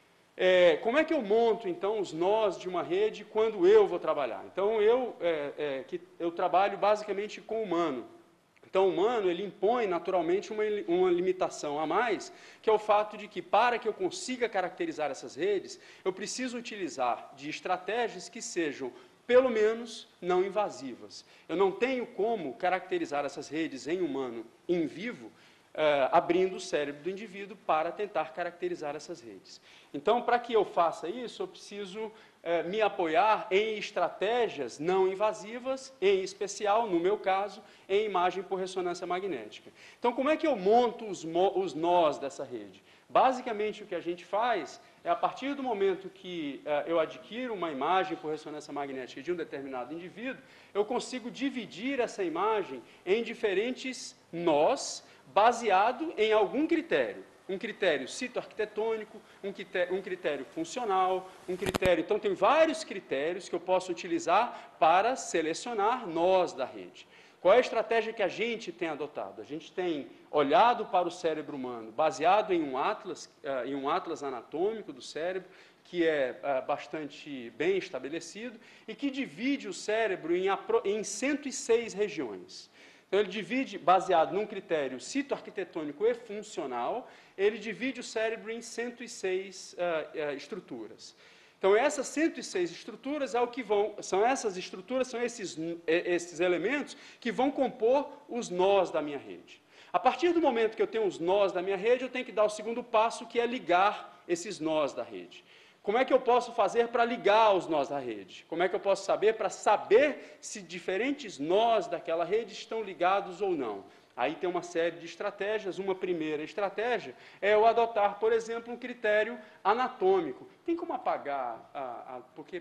É, como é que eu monto, então, os nós de uma rede quando eu vou trabalhar? Então, eu, é, é, que eu trabalho basicamente com humano. Então, o humano, ele impõe naturalmente uma, uma limitação a mais, que é o fato de que, para que eu consiga caracterizar essas redes, eu preciso utilizar de estratégias que sejam, pelo menos, não invasivas. Eu não tenho como caracterizar essas redes em humano, em vivo, eh, abrindo o cérebro do indivíduo para tentar caracterizar essas redes. Então, para que eu faça isso, eu preciso eh, me apoiar em estratégias não invasivas, em especial, no meu caso, em imagem por ressonância magnética. Então, como é que eu monto os, os nós dessa rede? Basicamente, o que a gente faz é, a partir do momento que uh, eu adquiro uma imagem por ressonância magnética de um determinado indivíduo, eu consigo dividir essa imagem em diferentes nós, baseado em algum critério. Um critério citoarquitetônico, um critério, um critério funcional, um critério... Então, tem vários critérios que eu posso utilizar para selecionar nós da rede. Qual é a estratégia que a gente tem adotado? A gente tem olhado para o cérebro humano, baseado em um atlas, uh, em um atlas anatômico do cérebro, que é uh, bastante bem estabelecido, e que divide o cérebro em, em cento e seis regiões. Então, ele divide, baseado num critério citoarquitetônico e funcional, ele divide o cérebro em cento e seis uh, uh, estruturas. Então, essas cento e seis estruturas é o que vão, são essas estruturas, são esses, esses elementos que vão compor os nós da minha rede. A partir do momento que eu tenho os nós da minha rede, eu tenho que dar o segundo passo, que é ligar esses nós da rede. Como é que eu posso fazer para ligar os nós da rede? Como é que eu posso saber para saber se diferentes nós daquela rede estão ligados ou não? Aí tem uma série de estratégias. Uma primeira estratégia é eu adotar, por exemplo, um critério anatômico. Tem como apagar, a, a, porque...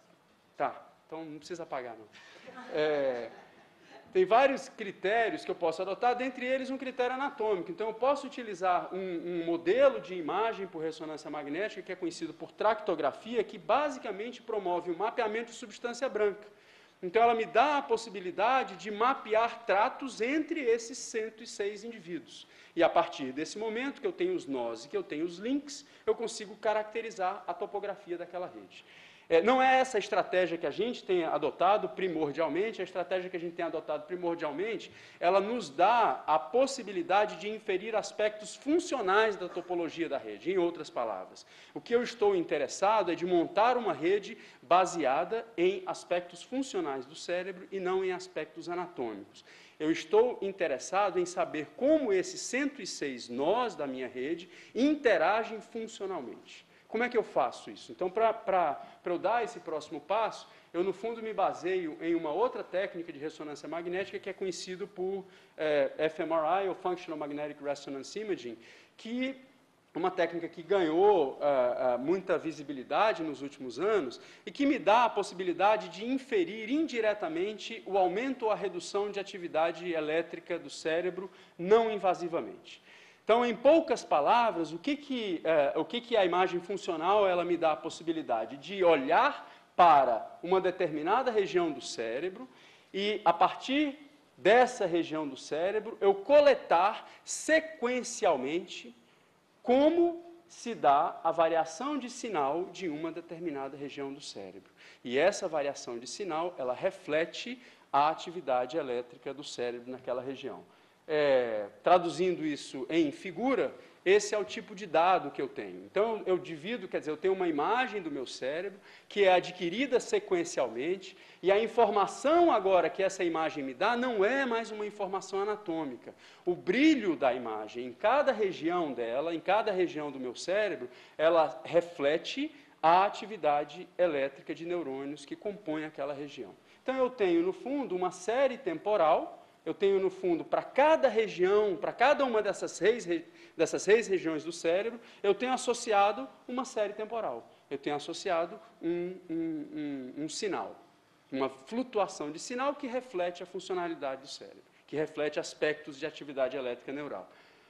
Tá, então não precisa apagar, não. É, tem vários critérios que eu posso adotar, dentre eles um critério anatômico. Então, eu posso utilizar um, um modelo de imagem por ressonância magnética, que é conhecido por tractografia, que basicamente promove o mapeamento de substância branca. Então, ela me dá a possibilidade de mapear tratos entre esses cento e seis indivíduos. E, a partir desse momento, que eu tenho os nós e que eu tenho os links, eu consigo caracterizar a topografia daquela rede. É, não é essa a estratégia que a gente tem adotado primordialmente, a estratégia que a gente tem adotado primordialmente, ela nos dá a possibilidade de inferir aspectos funcionais da topologia da rede, em outras palavras. O que eu estou interessado é de montar uma rede baseada em aspectos funcionais do cérebro e não em aspectos anatômicos. Eu estou interessado em saber como esses cento e seis nós da minha rede interagem funcionalmente. Como é que eu faço isso? Então, para eu dar esse próximo passo, eu, no fundo, me baseio em uma outra técnica de ressonância magnética que é conhecido por é, F M R I, ou Functional Magnetic Resonance Imaging, que uma técnica que ganhou uh, uh, muita visibilidade nos últimos anos e que me dá a possibilidade de inferir indiretamente o aumento ou a redução de atividade elétrica do cérebro não invasivamente. Então, em poucas palavras, o que que, uh, o que que a imagem funcional ela me dá a possibilidade de olhar para uma determinada região do cérebro e, a partir dessa região do cérebro, eu coletar sequencialmente como se dá a variação de sinal de uma determinada região do cérebro. E essa variação de sinal, ela reflete a atividade elétrica do cérebro naquela região. É, traduzindo isso em figura, esse é o tipo de dado que eu tenho. Então, eu divido, quer dizer, eu tenho uma imagem do meu cérebro que é adquirida sequencialmente e a informação agora que essa imagem me dá não é mais uma informação anatômica. O brilho da imagem em cada região dela, em cada região do meu cérebro, ela reflete a atividade elétrica de neurônios que compõem aquela região. Então, eu tenho, no fundo, uma série temporal. Eu tenho, no fundo, para cada região, para cada uma dessas seis, dessas seis regiões do cérebro, eu tenho associado uma série temporal. Eu tenho associado um, um, um, um sinal, uma flutuação de sinal que reflete a funcionalidade do cérebro, que reflete aspectos de atividade elétrica neural.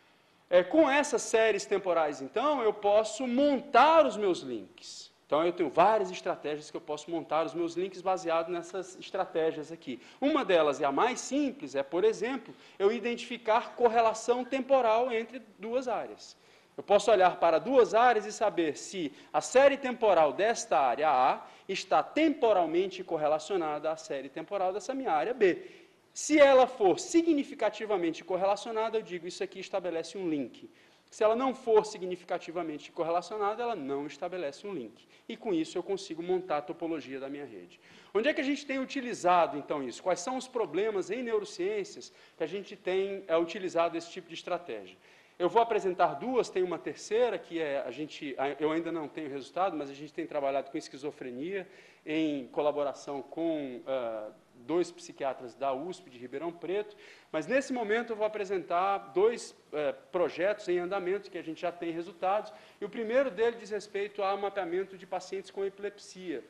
É, com essas séries temporais, então, eu posso montar os meus links. Então, eu tenho várias estratégias que eu posso montar os meus links baseado nessas estratégias aqui. Uma delas, e a mais simples, é, por exemplo, eu identificar correlação temporal entre duas áreas. Eu posso olhar para duas áreas e saber se a série temporal desta área A está temporalmente correlacionada à série temporal dessa minha área B. Se ela for significativamente correlacionada, eu digo, isso aqui estabelece um link. Se ela não for significativamente correlacionada, ela não estabelece um link. E, com isso, eu consigo montar a topologia da minha rede. Onde é que a gente tem utilizado, então, isso? Quais são os problemas em neurociências que a gente tem é, utilizado esse tipo de estratégia? Eu vou apresentar duas, tem uma terceira, que é, a gente, eu ainda não tenho resultado, mas a gente tem trabalhado com esquizofrenia, em colaboração com uh, dois psiquiatras da U S P de Ribeirão Preto, mas nesse momento eu vou apresentar dois uh, projetos em andamento que a gente já tem resultados, e o primeiro dele diz respeito ao mapeamento de pacientes com epilepsia.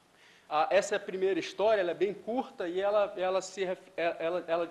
Ah, essa primeira história ela é bem curta e ela, ela se, ela, ela,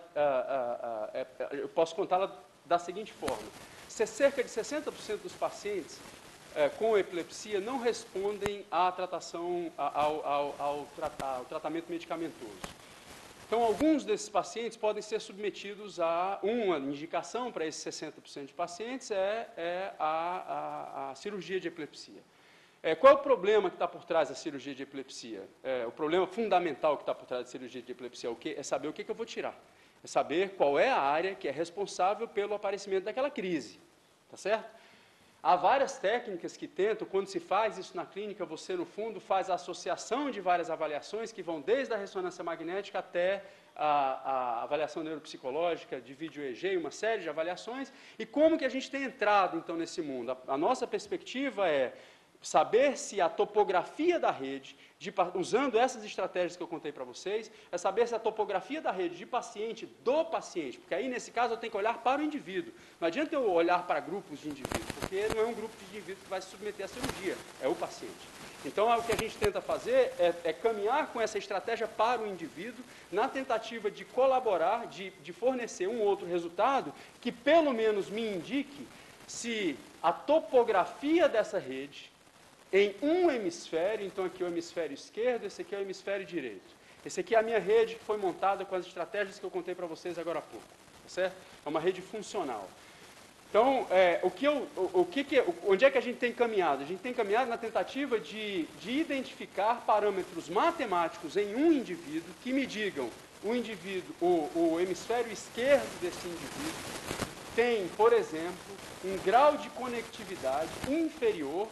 ah, ah, ah, eu posso contá-la da seguinte forma: cerca de sessenta por cento dos pacientes eh, com epilepsia não respondem à tratação, ao, ao, ao, ao tratamento medicamentoso. Então, alguns desses pacientes podem ser submetidos a uma indicação para esses sessenta por cento de pacientes é, é a, a, a cirurgia de epilepsia. É, qual é o problema que está por trás da cirurgia de epilepsia? É, o problema fundamental que está por trás da cirurgia de epilepsia é, o quê? É saber o que, que eu vou tirar. É saber qual é a área que é responsável pelo aparecimento daquela crise. Tá certo? Há várias técnicas que tentam, quando se faz isso na clínica, você, no fundo, faz a associação de várias avaliações que vão desde a ressonância magnética até a, a avaliação neuropsicológica, de vídeo E E G, uma série de avaliações. E como que a gente tem entrado, então, nesse mundo? A, a nossa perspectiva é saber se a topografia da rede, de, usando essas estratégias que eu contei para vocês, é saber se a topografia da rede de paciente, do paciente, porque aí, nesse caso, eu tenho que olhar para o indivíduo. Não adianta eu olhar para grupos de indivíduos, porque não é um grupo de indivíduos que vai se submeter à cirurgia, é o paciente. Então, o que a gente tenta fazer é, é caminhar com essa estratégia para o indivíduo, na tentativa de colaborar, de, de fornecer um outro resultado, que pelo menos me indique se a topografia dessa rede, em um hemisfério, então aqui é o hemisfério esquerdo, esse aqui é o hemisfério direito. Esse aqui é a minha rede que foi montada com as estratégias que eu contei para vocês agora há pouco. Tá certo? É uma rede funcional. Então, é, o que eu, o, o que que, onde é que a gente tem caminhado? A gente tem caminhado na tentativa de, de identificar parâmetros matemáticos em um indivíduo que me digam o indivíduo, o, o hemisfério esquerdo desse indivíduo tem, por exemplo, um grau de conectividade inferior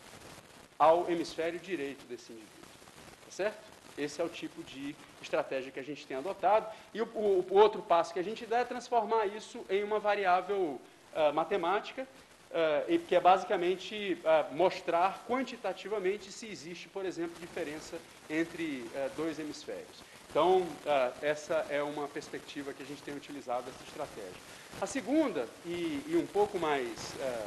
ao hemisfério direito desse indivíduo. Tá certo? Esse é o tipo de estratégia que a gente tem adotado. E o, o, o outro passo que a gente dá é transformar isso em uma variável uh, matemática, uh, que é basicamente uh, mostrar quantitativamente se existe, por exemplo, diferença entre uh, dois hemisférios. Então, uh, essa é uma perspectiva que a gente tem utilizado essa estratégia. A segunda, e, e um pouco mais uh,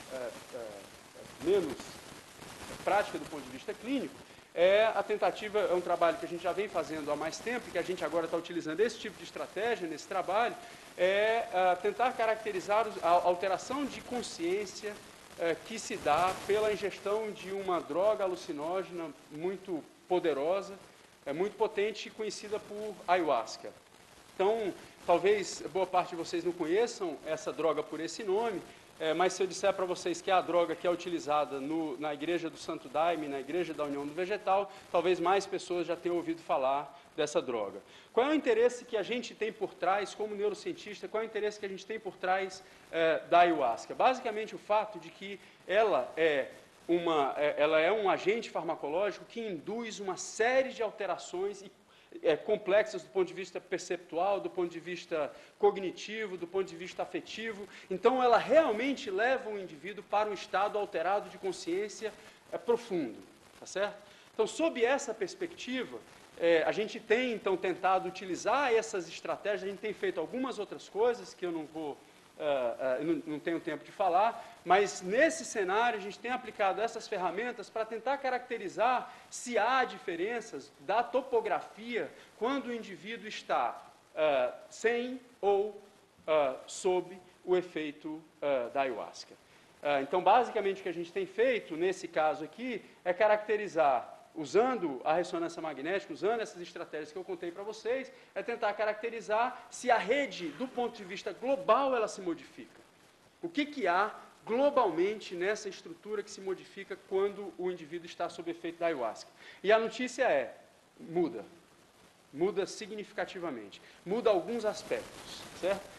é, é, menos prática do ponto de vista clínico, é a tentativa, é um trabalho que a gente já vem fazendo há mais tempo, e que a gente agora está utilizando esse tipo de estratégia nesse trabalho, é uh, tentar caracterizar a alteração de consciência uh, que se dá pela ingestão de uma droga alucinógena muito poderosa, é muito potente, conhecida por ayahuasca. Então, talvez boa parte de vocês não conheçam essa droga por esse nome, é, mas se eu disser para vocês que é a droga que é utilizada no, na Igreja do Santo Daime, na Igreja da União do Vegetal, talvez mais pessoas já tenham ouvido falar dessa droga. Qual é o interesse que a gente tem por trás, como neurocientista, qual é o interesse que a gente tem por trás é, da ayahuasca? Basicamente o fato de que ela é, uma, é, ela é um agente farmacológico que induz uma série de alterações e É, complexas do ponto de vista perceptual, do ponto de vista cognitivo, do ponto de vista afetivo. Então, ela realmente leva o indivíduo para um estado alterado de consciência é, profundo, tá certo? Então, sob essa perspectiva, é, a gente tem, então, tentado utilizar essas estratégias, a gente tem feito algumas outras coisas que eu não vou... Uh, uh, não, não tenho tempo de falar, mas nesse cenário a gente tem aplicado essas ferramentas para tentar caracterizar se há diferenças da topografia quando o indivíduo está uh, sem ou uh, sob o efeito uh, da ayahuasca. Uh, então, basicamente, o que a gente tem feito nesse caso aqui é caracterizar, usando a ressonância magnética, usando essas estratégias que eu contei para vocês, é tentar caracterizar se a rede, do ponto de vista global, ela se modifica. O que, que há globalmente nessa estrutura que se modifica quando o indivíduo está sob efeito da ayahuasca. E a notícia é, muda. Muda significativamente. Muda alguns aspectos, certo?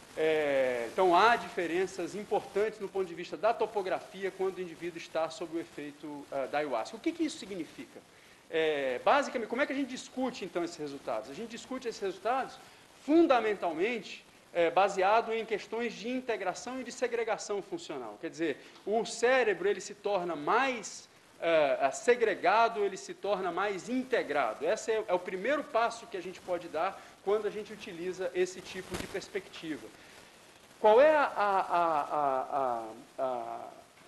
É, então, há diferenças importantes no ponto de vista da topografia quando o indivíduo está sob o efeito uh, da ayahuasca. O que, que isso significa? É, basicamente, como é que a gente discute, então, esses resultados? A gente discute esses resultados, fundamentalmente, é, baseado em questões de integração e de segregação funcional. Quer dizer, o cérebro ele se torna mais uh, segregado, ele se torna mais integrado. Esse é, é o primeiro passo que a gente pode dar quando a gente utiliza esse tipo de perspectiva. Qual é a... a, a, a, a, a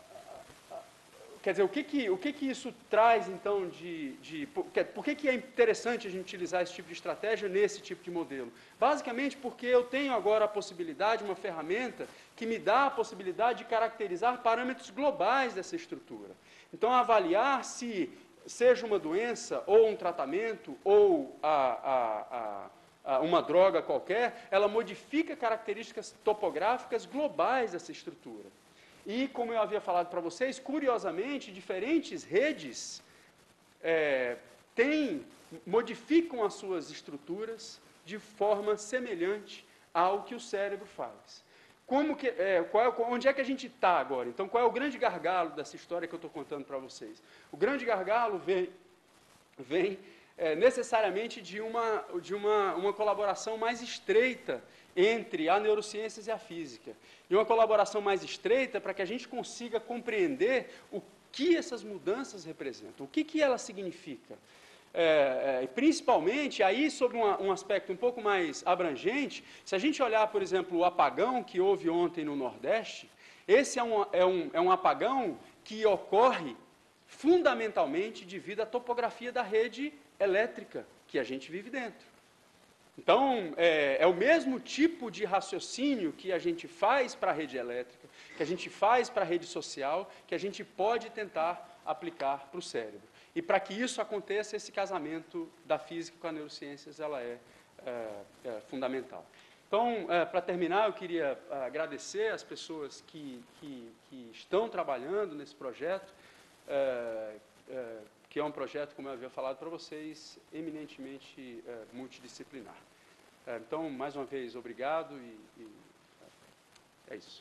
quer dizer, o que que, o que que isso traz, então, de... de por, por que que é interessante a gente utilizar esse tipo de estratégia nesse tipo de modelo? Basicamente porque eu tenho agora a possibilidade, uma ferramenta que me dá a possibilidade de caracterizar parâmetros globais dessa estrutura. Então, avaliar se, seja uma doença, ou um tratamento, ou a... a, a uma droga qualquer, ela modifica características topográficas globais dessa estrutura. E, como eu havia falado para vocês, curiosamente, diferentes redes é, têm, modificam as suas estruturas de forma semelhante ao que o cérebro faz. Como que, é, qual é, onde é que a gente está agora? Então, qual é o grande gargalo dessa história que eu estou contando para vocês? O grande gargalo vem... vem É, necessariamente de, uma, de uma, uma colaboração mais estreita entre a neurociências e a física. E uma colaboração mais estreita para que a gente consiga compreender o que essas mudanças representam, o que, que elas significam. É, é, principalmente, aí, sob uma, um aspecto um pouco mais abrangente, se a gente olhar, por exemplo, o apagão que houve ontem no Nordeste, esse é um, é um, é um apagão que ocorre fundamentalmente devido à topografia da rede elétrica que a gente vive dentro. Então, é, é o mesmo tipo de raciocínio que a gente faz para a rede elétrica, que a gente faz para a rede social, que a gente pode tentar aplicar para o cérebro. E para que isso aconteça, esse casamento da física com a neurociências, ela é, é, é fundamental. Então, é, para terminar, eu queria agradecer as pessoas que, que, que estão trabalhando nesse projeto, é, é, que é um projeto, como eu havia falado para vocês, eminentemente é, multidisciplinar. É, então, mais uma vez, obrigado e, e é isso.